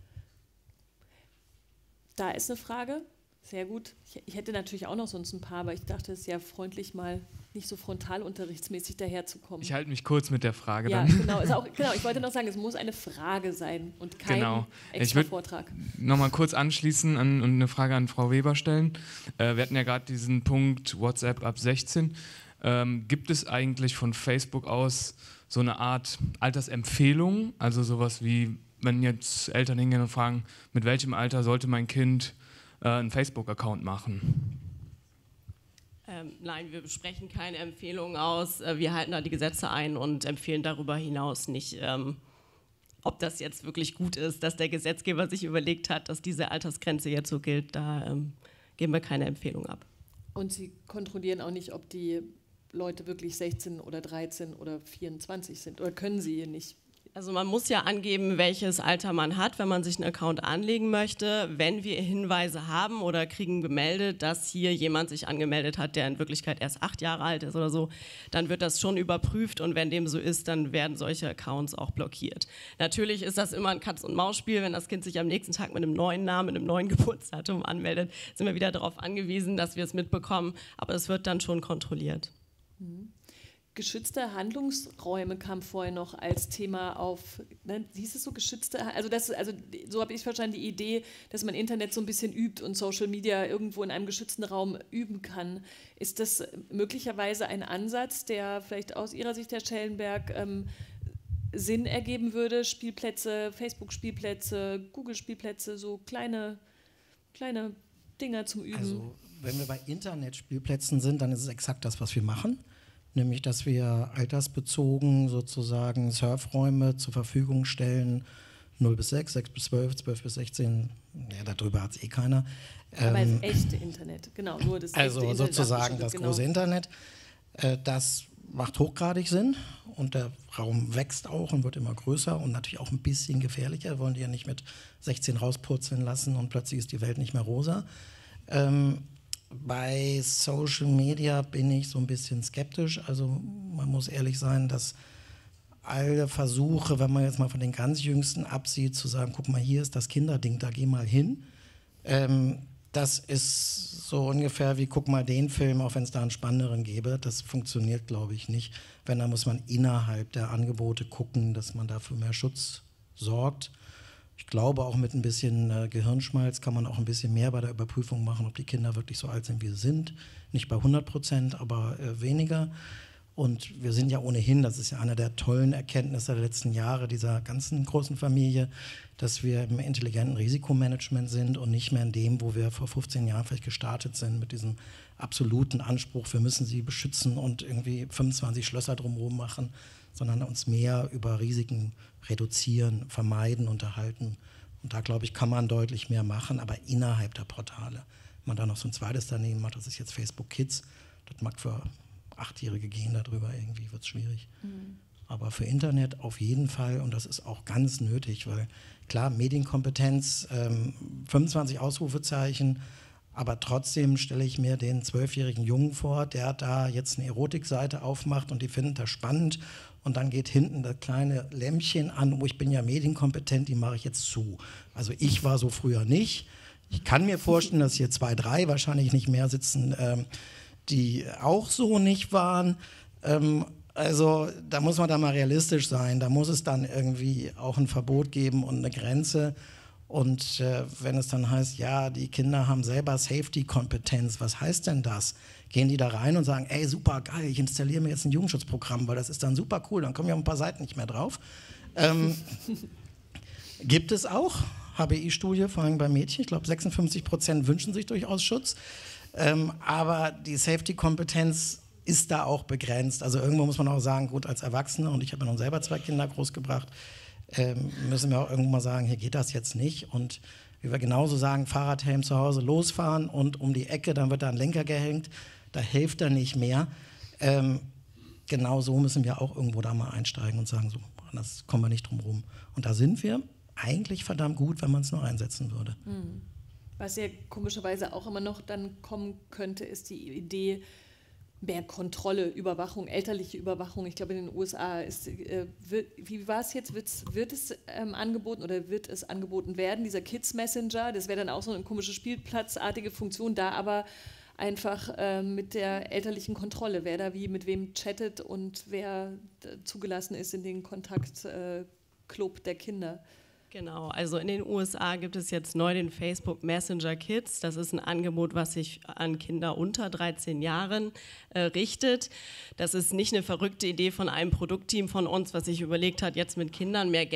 Da ist eine Frage. Sehr gut. Ich, ich hätte natürlich auch noch sonst ein paar, aber ich dachte, es ist ja freundlich, mal nicht so frontalunterrichtsmäßig daherzukommen.
Ich halte mich kurz mit der Frage
ja,
dann.
Genau, ist auch, genau. Ich wollte noch sagen, es muss eine Frage sein und kein
genau.
extra
ich
Vortrag.
Nochmal kurz anschließen an, und eine Frage an Frau Weber stellen. Äh, wir hatten ja gerade diesen Punkt WhatsApp ab sechzehn. Ähm, gibt es eigentlich von Facebook aus so eine Art Altersempfehlung? Also sowas wie, wenn jetzt Eltern hingehen und fragen, mit welchem Alter sollte mein Kind einen Facebook-Account machen?
Ähm, nein, wir besprechen keine Empfehlungen aus. Wir halten da die Gesetze ein und empfehlen darüber hinaus nicht, ähm, ob das jetzt wirklich gut ist, dass der Gesetzgeber sich überlegt hat, dass diese Altersgrenze jetzt so gilt. Da ähm, geben wir keine Empfehlung ab.
Und Sie kontrollieren auch nicht, ob die Leute wirklich sechzehn oder dreizehn oder vierundzwanzig sind? Oder können Sie nicht?
Also man muss ja angeben, welches Alter man hat, wenn man sich einen Account anlegen möchte. Wenn wir Hinweise haben oder kriegen gemeldet, dass hier jemand sich angemeldet hat, der in Wirklichkeit erst acht Jahre alt ist oder so, dann wird das schon überprüft und wenn dem so ist, dann werden solche Accounts auch blockiert. Natürlich ist das immer ein Katz-und-Maus-Spiel, wenn das Kind sich am nächsten Tag mit einem neuen Namen, mit einem neuen Geburtsdatum anmeldet, sind wir wieder darauf angewiesen, dass wir es mitbekommen, aber es wird dann schon kontrolliert.
Mhm. Geschützte Handlungsräume kam vorher noch als Thema auf, ne, hieß es so, geschützte, also, das, also so habe ich verstanden, die Idee, dass man Internet so ein bisschen übt und Social Media irgendwo in einem geschützten Raum üben kann. Ist das möglicherweise ein Ansatz, der vielleicht aus Ihrer Sicht, Herr Schellenberg, ähm, Sinn ergeben würde? Spielplätze, Facebook-Spielplätze, Google-Spielplätze, so kleine, kleine Dinger zum Üben.
Also wenn wir bei Internetspielplätzen sind, dann ist es exakt das, was wir machen. Nämlich, dass wir altersbezogen sozusagen Surfräume zur Verfügung stellen, null bis sechs, sechs bis zwölf, zwölf bis sechzehn, ja, darüber hat es eh keiner.
Aber
ähm,
das echte Internet, genau, nur das
Also
echte Internet
sozusagen das
genau.
große Internet, äh, das macht hochgradig Sinn und der Raum wächst auch und wird immer größer und natürlich auch ein bisschen gefährlicher. Wir wollen die ja nicht mit sechzehn rauspurzeln lassen und plötzlich ist die Welt nicht mehr rosa. Ähm, Bei Social Media bin ich so ein bisschen skeptisch. Also man muss ehrlich sein, dass alle Versuche, wenn man jetzt mal von den ganz Jüngsten absieht, zu sagen, guck mal, hier ist das Kinderding, da geh mal hin. Ähm, das ist so ungefähr wie, guck mal den Film, auch wenn es da einen spannenderen gäbe. Das funktioniert, glaube ich, nicht. Wenn, dann muss man innerhalb der Angebote gucken, dass man dafür mehr Schutz sorgt. Ich glaube, auch mit ein bisschen äh, Gehirnschmalz kann man auch ein bisschen mehr bei der Überprüfung machen, ob die Kinder wirklich so alt sind, wie sie sind. Nicht bei hundert Prozent, aber äh, weniger. Und wir sind ja ohnehin, das ist ja eine der tollen Erkenntnisse der letzten Jahre dieser ganzen großen Familie, dass wir im intelligenten Risikomanagement sind und nicht mehr in dem, wo wir vor fünfzehn Jahren vielleicht gestartet sind, mit diesem absoluten Anspruch, wir müssen sie beschützen und irgendwie fünfundzwanzig Schlösser drumherum machen, sondern uns mehr über Risiken reduzieren, vermeiden, unterhalten. Und da, glaube ich, kann man deutlich mehr machen, aber innerhalb der Portale. Wenn man da noch so ein zweites daneben macht, das ist jetzt Facebook Kids, das mag für Achtjährige gehen darüber, irgendwie wird es schwierig. Mhm. Aber für Internet auf jeden Fall, und das ist auch ganz nötig, weil klar, Medienkompetenz, ähm, fünfundzwanzig Ausrufezeichen, aber trotzdem stelle ich mir den zwölfjährigen Jungen vor, der da jetzt eine Erotikseite aufmacht und die findet das spannend und dann geht hinten das kleine Lämpchen an, oh, ich bin ja medienkompetent, die mache ich jetzt zu. Also ich war so früher nicht. Ich kann mir vorstellen, dass hier zwei, drei wahrscheinlich nicht mehr sitzen, ähm, die auch so nicht waren. Ähm, also da muss man da mal realistisch sein. Da muss es dann irgendwie auch ein Verbot geben und eine Grenze. Und äh, wenn es dann heißt, ja, die Kinder haben selber Safety-Kompetenz, was heißt denn das? Gehen die da rein und sagen, ey, super geil, ich installiere mir jetzt ein Jugendschutzprogramm, weil das ist dann super cool, dann kommen ja ein paar Seiten nicht mehr drauf. Ähm, gibt es auch, H B I-Studie, vor allem bei Mädchen, ich glaube sechsundfünfzig Prozent wünschen sich durchaus Schutz, ähm, aber die Safety-Kompetenz ist da auch begrenzt. Also irgendwo muss man auch sagen, gut, als Erwachsene, und ich habe ja nun selber zwei Kinder großgebracht, ähm, müssen wir auch irgendwo mal sagen, hier geht das jetzt nicht. Und wie wir genauso sagen, Fahrradhelm zu Hause losfahren und um die Ecke, dann wird da ein Lenker gehängt, da hilft er nicht mehr. Ähm, genau so müssen wir auch irgendwo da mal einsteigen und sagen, so, das kommen wir nicht drum rum. Und da sind wir eigentlich verdammt gut, wenn man es nur einsetzen würde.
Hm. Was ja komischerweise auch immer noch dann kommen könnte, ist die Idee, mehr Kontrolle, Überwachung, elterliche Überwachung. Ich glaube, in den U S A ist, äh, wird, wie war es jetzt, Wird's, wird es ähm, angeboten oder wird es angeboten werden, dieser Kids Messenger, das wäre dann auch so eine komische Spielplatzartige Funktion, da aber einfach äh, mit der elterlichen Kontrolle, wer da wie mit wem chattet und wer zugelassen ist in den Kontaktclub äh, der Kinder.
Genau, also in den U S A gibt es jetzt neu den Facebook Messenger Kids. Das ist ein Angebot, was sich an Kinder unter dreizehn Jahren äh, richtet. Das ist nicht eine verrückte Idee von einem Produktteam von uns, was sich überlegt hat, jetzt mit Kindern mehr Geld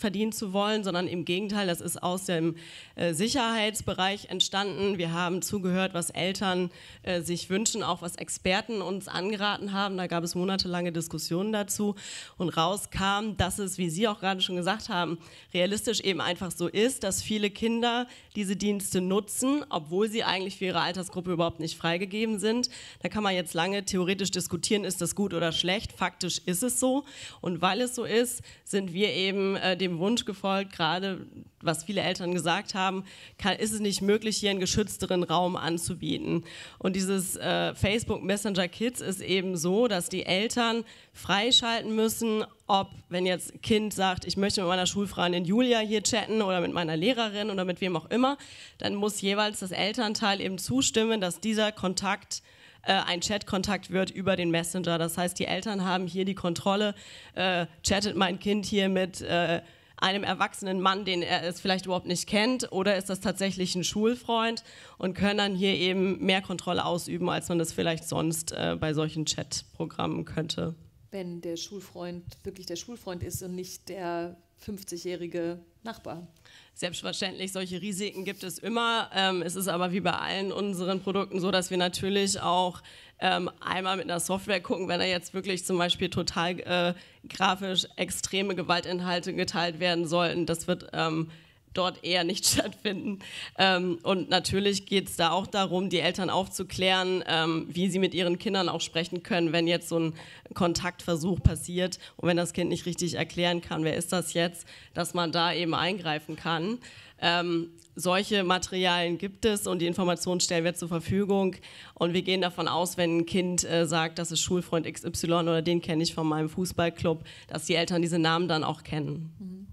verdienen zu wollen, sondern im Gegenteil, das ist aus dem äh, Sicherheitsbereich entstanden. Wir haben zugehört, was Eltern äh, sich wünschen, auch was Experten uns angeraten haben. Da gab es monatelange Diskussionen dazu und rauskam, dass es, wie Sie auch gerade schon gesagt haben, realistisch eben einfach so ist, dass viele Kinder diese Dienste nutzen, obwohl sie eigentlich für ihre Altersgruppe überhaupt nicht freigegeben sind. Da kann man jetzt lange theoretisch diskutieren, ist das gut oder schlecht. Faktisch ist es so. Und weil es so ist, sind wir eben äh, dem Wunsch gefolgt, gerade was viele Eltern gesagt haben, kann, ist es nicht möglich, hier einen geschützteren Raum anzubieten. Und dieses äh, Facebook Messenger Kids ist eben so, dass die Eltern freischalten müssen, ob, wenn jetzt ein Kind sagt, ich möchte mit meiner Schulfreundin Julia hier chatten oder mit meiner Lehrerin oder mit wem auch immer, dann muss jeweils das Elternteil eben zustimmen, dass dieser Kontakt äh, ein Chatkontakt wird über den Messenger. Das heißt, die Eltern haben hier die Kontrolle, äh, chattet mein Kind hier mit äh, einem erwachsenen Mann, den er es vielleicht überhaupt nicht kennt, oder ist das tatsächlich ein Schulfreund, und können dann hier eben mehr Kontrolle ausüben, als man das vielleicht sonst äh, bei solchen Chatprogrammen könnte.
Wenn der Schulfreund wirklich der Schulfreund ist und nicht der fünfzigjährige Nachbar.
Selbstverständlich, solche Risiken gibt es immer. Ähm, es ist aber wie bei allen unseren Produkten so, dass wir natürlich auch ähm, einmal mit einer Software gucken, wenn da jetzt wirklich zum Beispiel total äh, grafisch extreme Gewaltinhalte geteilt werden sollten. Das wird ähm, dort eher nicht stattfinden. Ähm, und natürlich geht es da auch darum, die Eltern aufzuklären, ähm, wie sie mit ihren Kindern auch sprechen können, wenn jetzt so ein Kontaktversuch passiert und wenn das Kind nicht richtig erklären kann, wer ist das jetzt, dass man da eben eingreifen kann. Ähm, solche Materialien gibt es und die Informationen stellen wir zur Verfügung, und wir gehen davon aus, wenn ein Kind äh, sagt, das ist Schulfreund X Y oder den kenne ich von meinem Fußballclub, dass die Eltern diese Namen dann auch kennen.
Mhm.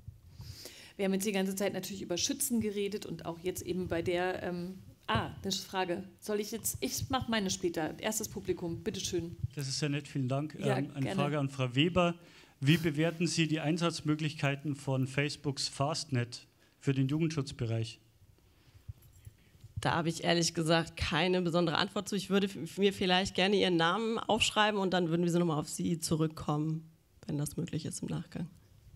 Wir haben jetzt die ganze Zeit natürlich über Schützen geredet und auch jetzt eben bei der, ähm, ah, eine Frage. Soll ich jetzt, ich mache meine später. Erstes Publikum, bitteschön.
Das ist sehr nett, vielen Dank.
Ja,
ähm, eine
gerne.
Frage an Frau Weber. Wie bewerten Sie die Einsatzmöglichkeiten von Facebooks Fastnet für den Jugendschutzbereich?
Da habe ich ehrlich gesagt keine besondere Antwort zu. Ich würde mir vielleicht gerne Ihren Namen aufschreiben und dann würden wir so nochmal auf Sie zurückkommen, wenn das möglich ist im Nachgang.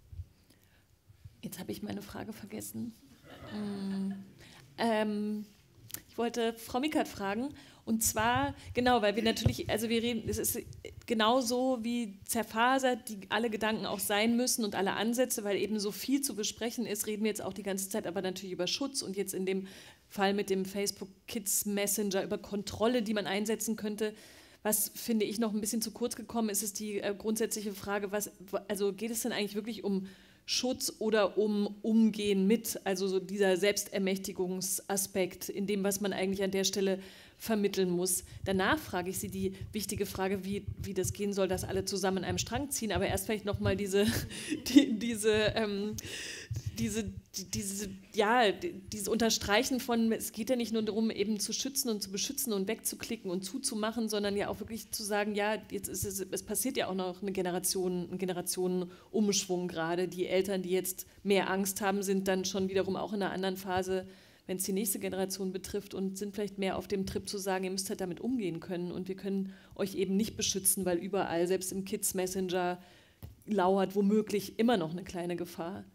Jetzt habe ich meine Frage vergessen. Ähm, ähm, ich wollte Frau Mickert fragen, und zwar, genau, weil wir natürlich, also wir reden, es ist genauso wie zerfasert, die alle Gedanken auch sein müssen und alle Ansätze, weil eben so viel zu besprechen ist, reden wir jetzt auch die ganze Zeit aber natürlich über Schutz und jetzt in dem Fall mit dem Facebook Kids Messenger über Kontrolle, die man einsetzen könnte. Was, finde ich, noch ein bisschen zu kurz gekommen ist, ist die äh, grundsätzliche Frage, was, also geht es denn eigentlich wirklich um Schutz oder um Umgehen mit, also so dieser Selbstermächtigungsaspekt in dem, was man eigentlich an der Stelle vermitteln muss. Danach frage ich Sie die wichtige Frage, wie, wie das gehen soll, dass alle zusammen an einem Strang ziehen, aber erst vielleicht nochmal diese, die, diese, ähm, diese, die, diese, ja, dieses Unterstreichen von, es geht ja nicht nur darum, eben zu schützen und zu beschützen und wegzuklicken und zuzumachen, sondern ja auch wirklich zu sagen, ja, jetzt ist es, es passiert ja auch noch eine Generation, ein Generationenumschwung gerade. Die Eltern, die jetzt mehr Angst haben, sind dann schon wiederum auch in einer anderen Phase, wenn es die nächste Generation betrifft, und sind vielleicht mehr auf dem Trip zu sagen, ihr müsst halt damit umgehen können und wir können euch eben nicht beschützen, weil überall, selbst im Kids Messenger, lauert womöglich immer noch eine kleine Gefahr.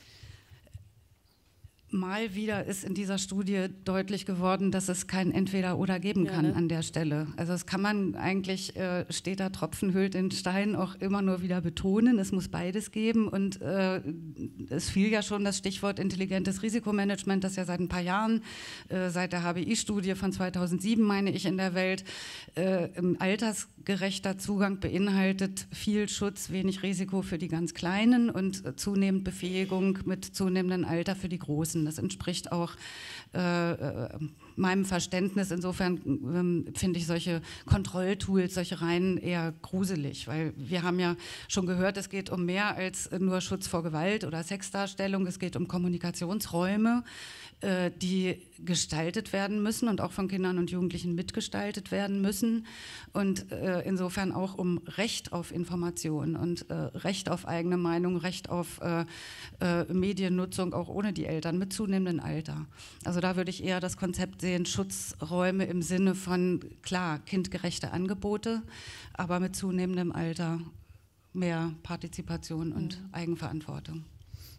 Mal wieder ist in dieser Studie deutlich geworden, dass es kein Entweder-Oder geben kann, ja, ne? An der Stelle. Also das kann man eigentlich, äh, steht da Tropfen hüllt den Stein, auch immer nur wieder betonen. Es muss beides geben, und äh, es fiel ja schon das Stichwort intelligentes Risikomanagement, das ja seit ein paar Jahren, äh, seit der H B I-Studie von zweitausendsieben, meine ich, in der Welt, äh, im altersgerechter Zugang beinhaltet viel Schutz, wenig Risiko für die ganz Kleinen und äh, zunehmend Befähigung mit zunehmendem Alter für die Großen. Das entspricht auch äh, meinem Verständnis. Insofern ähm, finde ich solche Kontrolltools, solche Reihen eher gruselig, weil wir haben ja schon gehört, es geht um mehr als nur Schutz vor Gewalt oder Sexdarstellung, es geht um Kommunikationsräume, äh, die gestaltet werden müssen und auch von Kindern und Jugendlichen mitgestaltet werden müssen, und äh, insofern auch um Recht auf Information und äh, Recht auf eigene Meinung, Recht auf äh, äh, Mediennutzung, auch ohne die Eltern, mit zunehmendem Alter. Also da würde ich eher das Konzept sehen, Schutzräume im Sinne von, klar, kindgerechte Angebote, aber mit zunehmendem Alter mehr Partizipation und mhm. Eigenverantwortung.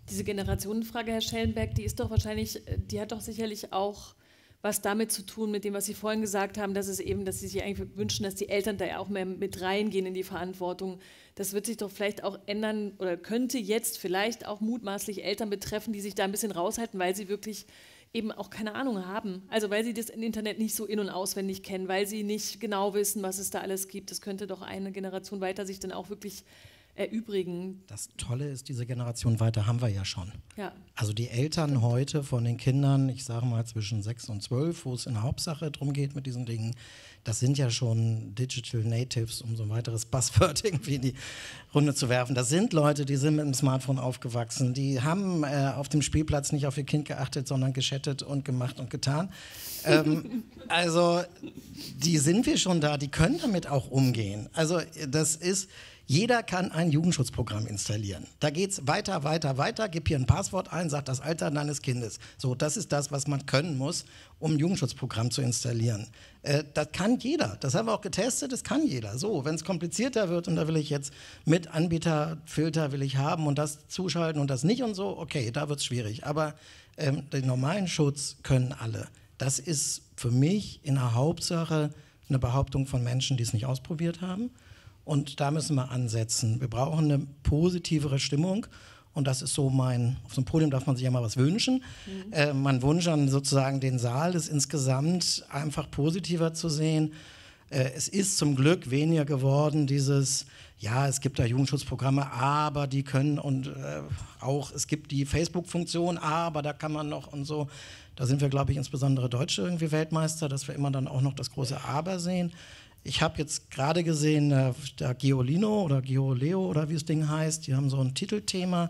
Diese Generationenfrage, Herr Schellenberg, die ist doch wahrscheinlich, die hat doch sicherlich auch was damit zu tun, mit dem, was Sie vorhin gesagt haben, dass es eben, dass Sie sich eigentlich wünschen, dass die Eltern da ja auch mehr mit reingehen in die Verantwortung. Das wird sich doch vielleicht auch ändern oder könnte jetzt vielleicht auch mutmaßlich Eltern betreffen, die sich da ein bisschen raushalten, weil sie wirklich eben auch keine Ahnung haben. Also weil sie das Internet nicht so in- und auswendig kennen, weil sie nicht genau wissen, was es da alles gibt. Das könnte doch eine Generation weiter sich dann auch wirklich erübrigen.
Das Tolle ist, diese Generation weiter haben wir ja schon.
Ja.
Also die Eltern heute von den Kindern, ich sage mal zwischen sechs und zwölf, wo es in der Hauptsache darum geht mit diesen Dingen, das sind ja schon Digital Natives, um so ein weiteres Buzzword irgendwie in die Runde zu werfen. Das sind Leute, die sind mit dem Smartphone aufgewachsen, die haben äh, auf dem Spielplatz nicht auf ihr Kind geachtet, sondern geschattet und gemacht und getan. ähm, also die sind wir schon da, die können damit auch umgehen. Also das ist... Jeder kann ein Jugendschutzprogramm installieren. Da geht es weiter, weiter, weiter, gib hier ein Passwort ein, sag das Alter deines Kindes. So, das ist das, was man können muss, um ein Jugendschutzprogramm zu installieren. Äh, das kann jeder, das haben wir auch getestet, das kann jeder. So, wenn es komplizierter wird und da will ich jetzt mit Anbieterfilter will ich haben und das zuschalten und das nicht und so, okay, da wird es schwierig. Aber ähm, den normalen Schutz können alle. Das ist für mich in der Hauptsache eine Behauptung von Menschen, die es nicht ausprobiert haben. Und da müssen wir ansetzen. Wir brauchen eine positivere Stimmung. Und das ist so mein, auf so einem Podium darf man sich ja mal was wünschen. Mhm. Äh, mein Wunsch an sozusagen den Saal ist insgesamt einfach positiver zu sehen. Äh, es ist zum Glück weniger geworden, dieses, ja, es gibt da Jugendschutzprogramme, aber die können und äh, auch, es gibt die Facebook-Funktion, aber da kann man noch und so. Da sind wir, glaube ich, insbesondere Deutsche irgendwie Weltmeister, dass wir immer dann auch noch das große Aber sehen. Ich habe jetzt gerade gesehen, äh, der Geolino oder Geoleo oder wie das Ding heißt, die haben so ein Titelthema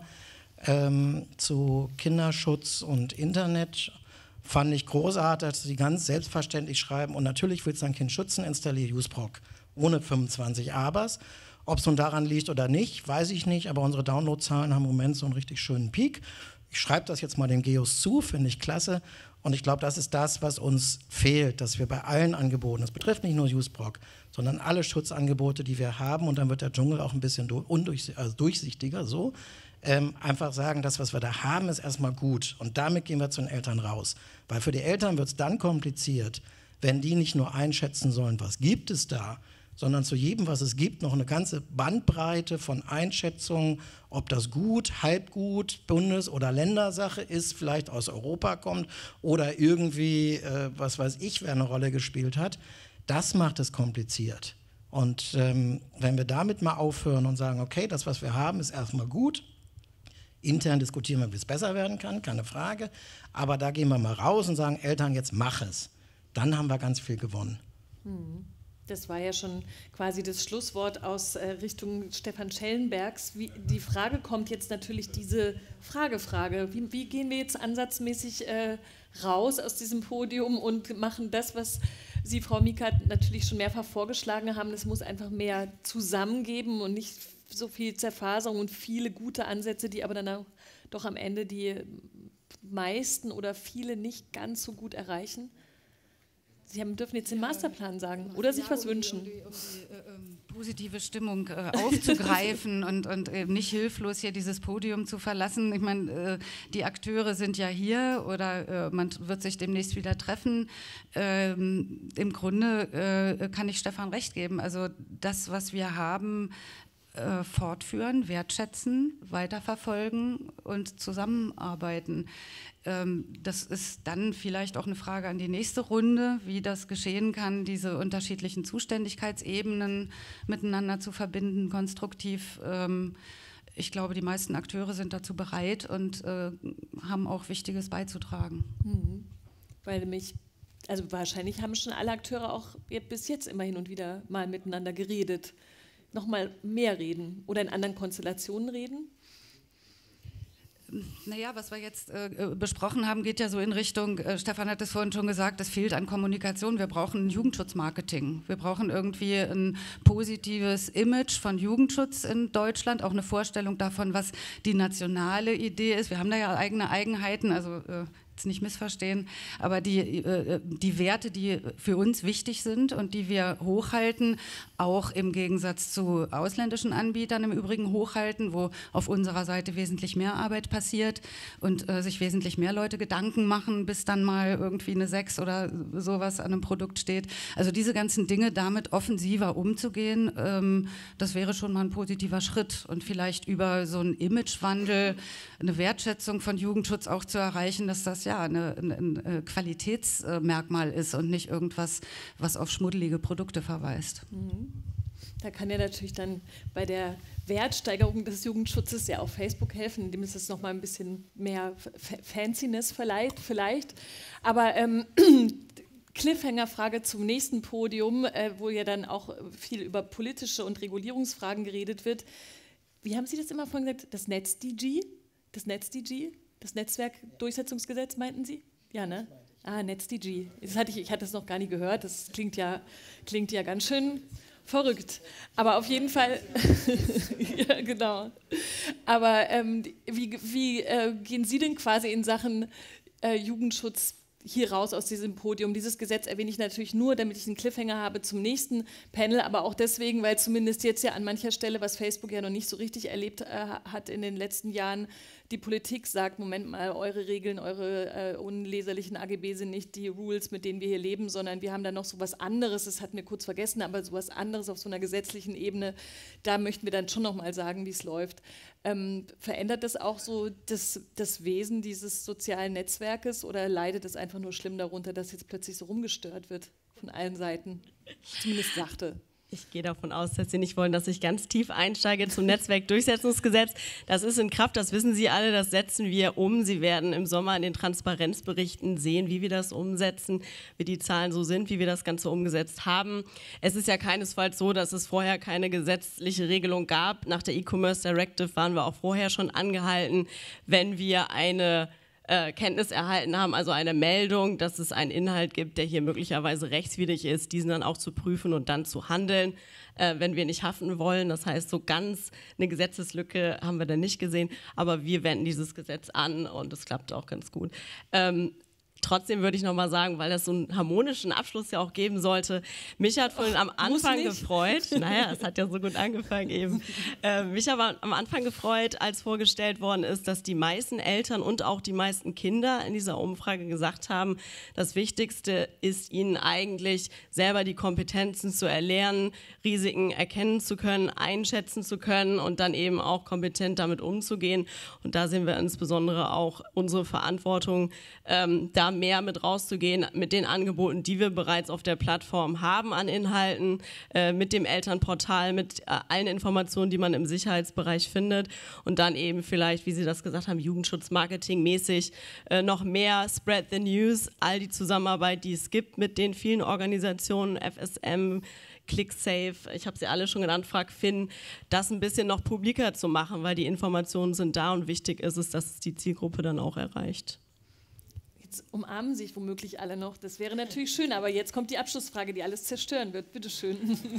ähm, zu Kinderschutz und Internet. Fand ich großartig, dass sie ganz selbstverständlich schreiben und natürlich willst du dein Kind schützen, installiere Useproc ohne fünfundzwanzig Abers. Ob es nun daran liegt oder nicht, weiß ich nicht, aber unsere Downloadzahlen haben im Moment so einen richtig schönen Peak. Ich schreibe das jetzt mal den Geos zu, finde ich klasse. Und ich glaube, das ist das, was uns fehlt, dass wir bei allen Angeboten, das betrifft nicht nur Useproc, sondern alle Schutzangebote, die wir haben, und dann wird der Dschungel auch ein bisschen undurchsichtiger, also durchsichtiger, so, ähm, einfach sagen, das, was wir da haben, ist erstmal gut. Und damit gehen wir zu den Eltern raus. Weil für die Eltern wird es dann kompliziert, wenn die nicht nur einschätzen sollen, was gibt es da, sondern zu jedem, was es gibt, noch eine ganze Bandbreite von Einschätzungen, ob das gut, halbgut, Bundes- oder Ländersache ist, vielleicht aus Europa kommt oder irgendwie, äh, was weiß ich, wer eine Rolle gespielt hat. Das macht es kompliziert. Und ähm, wenn wir damit mal aufhören und sagen, okay, das, was wir haben, ist erstmal gut, intern diskutieren wir, wie es besser werden kann, keine Frage, aber da gehen wir mal raus und sagen, Eltern, jetzt mach es. Dann haben wir ganz viel gewonnen.
Hm. Das war ja schon quasi das Schlusswort aus äh, Richtung Stefan Schellenbergs. Wie, die Frage kommt jetzt natürlich, diese Frage-Frage. Wie, wie gehen wir jetzt ansatzmäßig äh, raus aus diesem Podium und machen das, was Sie, Frau Mieka, natürlich schon mehrfach vorgeschlagen haben. Es muss einfach mehr zusammengeben und nicht so viel Zerfaserung und viele gute Ansätze, die aber dann auch doch am Ende die meisten oder viele nicht ganz so gut erreichen. Sie haben, dürfen jetzt den Masterplan sagen oder sich was wünschen.
Um die, um die äh, ähm, positive Stimmung äh, aufzugreifen und, und äh, nicht hilflos hier dieses Podium zu verlassen. Ich meine, äh, die Akteure sind ja hier oder äh, man wird sich demnächst wieder treffen. Ähm, im Grunde äh, kann ich Stefan recht geben. Also das, was wir haben, äh, fortführen, wertschätzen, weiterverfolgen und zusammenarbeiten. Das ist dann vielleicht auch eine Frage an die nächste Runde, wie das geschehen kann, diese unterschiedlichen Zuständigkeitsebenen miteinander zu verbinden, konstruktiv. Ich glaube, die meisten Akteure sind dazu bereit und haben auch Wichtiges beizutragen.
Mhm. Weil mich, also wahrscheinlich haben schon alle Akteure auch bis jetzt immer hin und wieder mal miteinander geredet. Nochmal mehr reden oder in anderen Konstellationen reden?
Naja, was wir jetzt äh, besprochen haben, geht ja so in Richtung, äh, Stefan hat es vorhin schon gesagt, es fehlt an Kommunikation. Wir brauchen ein Jugendschutzmarketing. Wir brauchen irgendwie ein positives Image von Jugendschutz in Deutschland, auch eine Vorstellung davon, was die nationale Idee ist. Wir haben da ja eigene Eigenheiten, also äh, jetzt nicht missverstehen, aber die, äh, die Werte, die für uns wichtig sind und die wir hochhalten, auch im Gegensatz zu ausländischen Anbietern im Übrigen hochhalten, wo auf unserer Seite wesentlich mehr Arbeit passiert und äh, sich wesentlich mehr Leute Gedanken machen, bis dann mal irgendwie eine sechs oder sowas an einem Produkt steht. Also diese ganzen Dinge damit offensiver umzugehen, ähm, das wäre schon mal ein positiver Schritt und vielleicht über so einen Imagewandel eine Wertschätzung von Jugendschutz auch zu erreichen, dass das ja eine, ein, ein Qualitätsmerkmal ist und nicht irgendwas, was auf schmuddelige Produkte verweist.
Mhm. Da kann ja natürlich dann bei der Wertsteigerung des Jugendschutzes ja auch Facebook helfen, indem es das nochmal ein bisschen mehr Fanciness verleiht, vielleicht. Aber ähm, Cliffhanger-Frage zum nächsten Podium, äh, wo ja dann auch viel über politische und Regulierungsfragen geredet wird. Wie haben Sie das immer vorhin gesagt? Das NetzDG? Das NetzDG? Das Netzwerkdurchsetzungsgesetz, meinten Sie? Ja, ne? Ah, NetzDG. Das hatte ich, ich hatte es noch gar nicht gehört. Das klingt ja, klingt ja ganz schön verrückt. Aber auf jeden Fall, ja, genau. Aber ähm, wie, wie äh, gehen Sie denn quasi in Sachen äh, Jugendschutz hier raus aus diesem Podium? Dieses Gesetz erwähne ich natürlich nur, damit ich einen Cliffhanger habe zum nächsten Panel, aber auch deswegen, weil zumindest jetzt ja an mancher Stelle, was Facebook ja noch nicht so richtig erlebt äh, hat in den letzten Jahren, die Politik sagt, Moment mal, eure Regeln, eure äh, unleserlichen A G B sind nicht die Rules, mit denen wir hier leben, sondern wir haben da noch so was anderes, das hatten wir kurz vergessen, aber so was anderes auf so einer gesetzlichen Ebene, da möchten wir dann schon noch mal sagen, wie es läuft. Ähm, verändert das auch so das, das Wesen dieses sozialen Netzwerkes oder leidet es einfach nur schlimm darunter, dass jetzt plötzlich so rumgestört wird von allen Seiten? Zumindest sachte.
Ich gehe davon aus, dass Sie nicht wollen, dass ich ganz tief einsteige zum Netzwerkdurchsetzungsgesetz. Das ist in Kraft, das wissen Sie alle, das setzen wir um. Sie werden im Sommer in den Transparenzberichten sehen, wie wir das umsetzen, wie die Zahlen so sind, wie wir das Ganze umgesetzt haben. Es ist ja keinesfalls so, dass es vorher keine gesetzliche Regelung gab. Nach der E-Commerce Directive waren wir auch vorher schon angehalten, wenn wir eine Äh, Kenntnis erhalten haben, also eine Meldung, dass es einen Inhalt gibt, der hier möglicherweise rechtswidrig ist, diesen dann auch zu prüfen und dann zu handeln, äh, wenn wir nicht haften wollen. Das heißt, so ganz eine Gesetzeslücke haben wir da nicht gesehen, aber wir wenden dieses Gesetz an und es klappt auch ganz gut. Ähm, Trotzdem würde ich noch mal sagen, weil das so einen harmonischen Abschluss ja auch geben sollte, mich hat vorhin am Anfang gefreut, naja, es hat ja so gut angefangen eben, äh, mich aber am Anfang gefreut, als vorgestellt worden ist, dass die meisten Eltern und auch die meisten Kinder in dieser Umfrage gesagt haben, das Wichtigste ist ihnen eigentlich selber die Kompetenzen zu erlernen, Risiken erkennen zu können, einschätzen zu können und dann eben auch kompetent damit umzugehen. Und da sehen wir insbesondere auch unsere Verantwortung, ähm, da mehr mit rauszugehen, mit den Angeboten, die wir bereits auf der Plattform haben an Inhalten, äh, mit dem Elternportal, mit äh, allen Informationen, die man im Sicherheitsbereich findet und dann eben vielleicht, wie Sie das gesagt haben, Jugendschutzmarketing-mäßig äh, noch mehr Spread the News, all die Zusammenarbeit, die es gibt mit den vielen Organisationen, F S M, ClickSafe, ich habe sie alle schon genannt, FragFin, das ein bisschen noch publiker zu machen, weil die Informationen sind da und wichtig ist es, dass es die Zielgruppe dann auch erreicht.
Jetzt umarmen sich womöglich alle noch. Das wäre natürlich schön, aber jetzt kommt die Abschlussfrage, die alles zerstören wird. Bitte schön.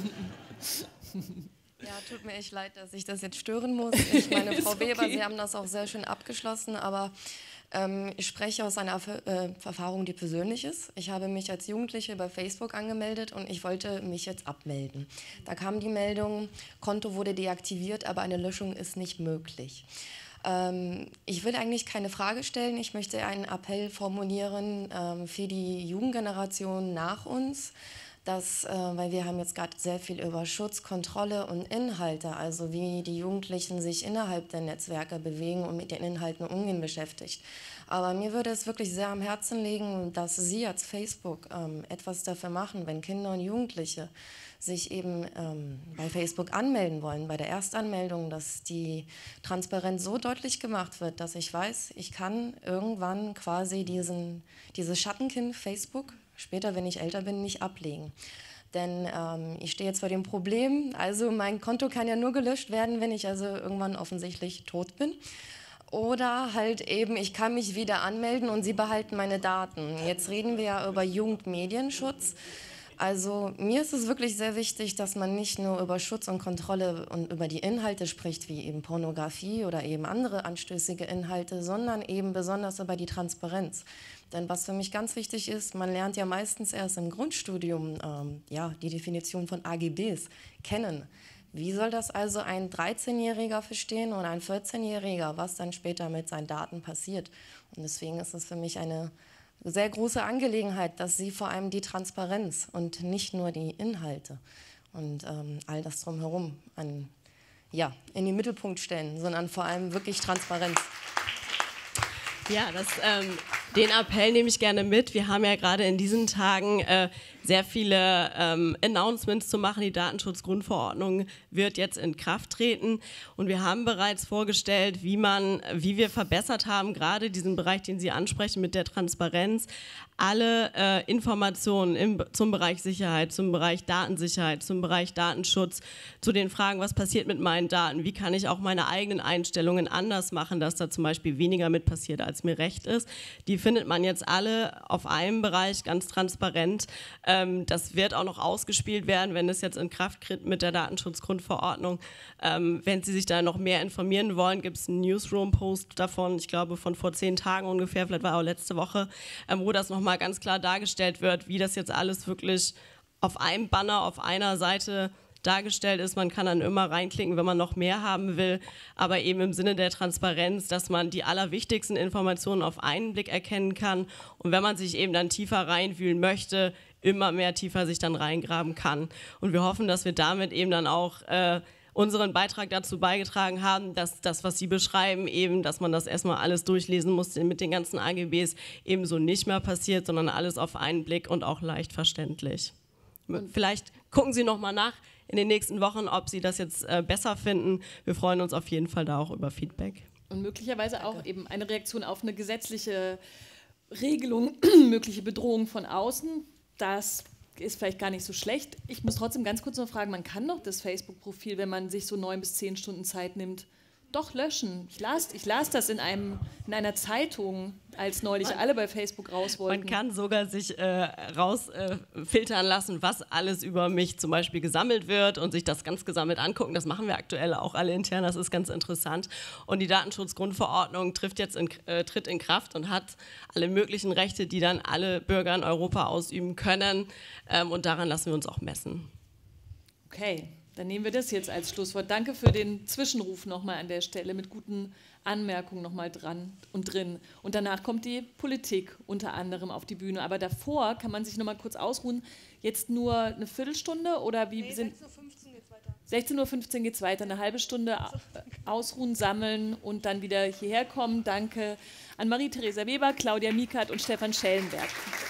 Ja, tut mir echt leid, dass ich das jetzt stören muss. Ich meine, Frau
okay.
Weber, Sie haben das auch sehr schön abgeschlossen, aber ähm, ich spreche aus einer äh, Erfahrung, die persönlich ist. Ich habe mich als Jugendliche bei Facebook angemeldet und ich wollte mich jetzt abmelden. Da kam die Meldung, Konto wurde deaktiviert, aber eine Löschung ist nicht möglich. Ich will eigentlich keine Frage stellen, ich möchte einen Appell formulieren ähm, für die Jugendgeneration nach uns, dass, äh, weil wir haben jetzt gerade sehr viel über Schutz, Kontrolle und Inhalte, also wie die Jugendlichen sich innerhalb der Netzwerke bewegen und mit den Inhalten umgehen beschäftigt. Aber mir würde es wirklich sehr am Herzen liegen, dass Sie als Facebook ähm, etwas dafür machen, wenn Kinder und Jugendliche sich eben ähm, bei Facebook anmelden wollen, bei der Erstanmeldung, dass die Transparenz so deutlich gemacht wird, dass ich weiß, ich kann irgendwann quasi diesen, dieses Schattenkind Facebook, später, wenn ich älter bin, nicht ablegen. Denn ähm, ich stehe jetzt vor dem Problem, also mein Konto kann ja nur gelöscht werden, wenn ich also irgendwann offensichtlich tot bin. Oder halt eben, ich kann mich wieder anmelden und Sie behalten meine Daten. Jetzt reden wir ja über Jugendmedienschutz. Also mir ist es wirklich sehr wichtig, dass man nicht nur über Schutz und Kontrolle und über die Inhalte spricht, wie eben Pornografie oder eben andere anstößige Inhalte, sondern eben besonders über die Transparenz. Denn was für mich ganz wichtig ist, man lernt ja meistens erst im Grundstudium ähm, ja, die Definition von A G Bs kennen. Wie soll das also ein dreizehnjähriger verstehen oder ein vierzehnjähriger, was dann später mit seinen Daten passiert? Und deswegen ist es für mich eine sehr große Angelegenheit, dass Sie vor allem die Transparenz und nicht nur die Inhalte und ähm, all das drumherum an, ja, in den Mittelpunkt stellen, sondern vor allem wirklich Transparenz.
Ja, das, ähm, den Appell nehme ich gerne mit. Wir haben ja gerade in diesen Tagen äh, sehr viele ähm, Announcements zu machen. Die Datenschutzgrundverordnung wird jetzt in Kraft treten und wir haben bereits vorgestellt, wie man, wie wir verbessert haben, gerade diesen Bereich, den Sie ansprechen mit der Transparenz, alle äh, Informationen im, zum Bereich Sicherheit, zum Bereich Datensicherheit, zum Bereich Datenschutz, zu den Fragen, was passiert mit meinen Daten, wie kann ich auch meine eigenen Einstellungen anders machen, dass da zum Beispiel weniger mit passiert, als mir recht ist. Die findet man jetzt alle auf einem Bereich ganz transparent. Ähm, das wird auch noch ausgespielt werden, wenn es jetzt in Kraft tritt mit der Datenschutzgrundverordnung. Ähm, wenn Sie sich da noch mehr informieren wollen, gibt es einen Newsroom-Post davon, ich glaube von vor zehn Tagen ungefähr, vielleicht war auch letzte Woche, ähm, wo das nochmal ganz klar dargestellt wird, wie das jetzt alles wirklich auf einem Banner, auf einer Seite dargestellt ist. Man kann dann immer reinklicken, wenn man noch mehr haben will, aber eben im Sinne der Transparenz, dass man die allerwichtigsten Informationen auf einen Blick erkennen kann und wenn man sich eben dann tiefer reinwühlen möchte, immer mehr tiefer sich dann reingraben kann. Und wir hoffen, dass wir damit eben dann auch äh, unseren Beitrag dazu beigetragen haben, dass das, was Sie beschreiben, eben, dass man das erstmal alles durchlesen musste mit den ganzen A G Bs, ebenso nicht mehr passiert, sondern alles auf einen Blick und auch leicht verständlich. Und vielleicht gucken Sie noch mal nach in den nächsten Wochen, ob Sie das jetzt äh, besser finden. Wir freuen uns auf jeden Fall da auch über Feedback.
Und möglicherweise auch eben eine Reaktion auf eine gesetzliche Regelung, mögliche Bedrohung von außen. Das ist vielleicht gar nicht so schlecht. Ich muss trotzdem ganz kurz noch fragen, man kann doch das Facebook-Profil, wenn man sich so neun bis zehn Stunden Zeit nimmt, doch löschen. Ich las, ich las das in, einem, in einer Zeitung, als neulich man, alle bei Facebook raus wollten.
Man kann sogar sich äh, rausfiltern äh, lassen, was alles über mich zum Beispiel gesammelt wird und sich das ganz gesammelt angucken. Das machen wir aktuell auch alle intern, das ist ganz interessant. Und die Datenschutzgrundverordnung trifft jetzt in, äh, tritt in Kraft und hat alle möglichen Rechte, die dann alle Bürger in Europa ausüben können. Ähm, und daran lassen wir uns auch messen.
Okay. Dann nehmen wir das jetzt als Schlusswort. Danke für den Zwischenruf nochmal an der Stelle mit guten Anmerkungen nochmal dran und drin. Und danach kommt die Politik unter anderem auf die Bühne. Aber davor kann man sich nochmal kurz ausruhen. Jetzt nur eine Viertelstunde oder wie nee, sind... sechzehn Uhr fünfzehn geht es weiter. sechzehn Uhr fünfzehn geht es weiter. Eine halbe Stunde ausruhen, sammeln und dann wieder hierher kommen. Danke an Marie-Theresa Weber, Claudia Miekert und Stefan Schellenberg.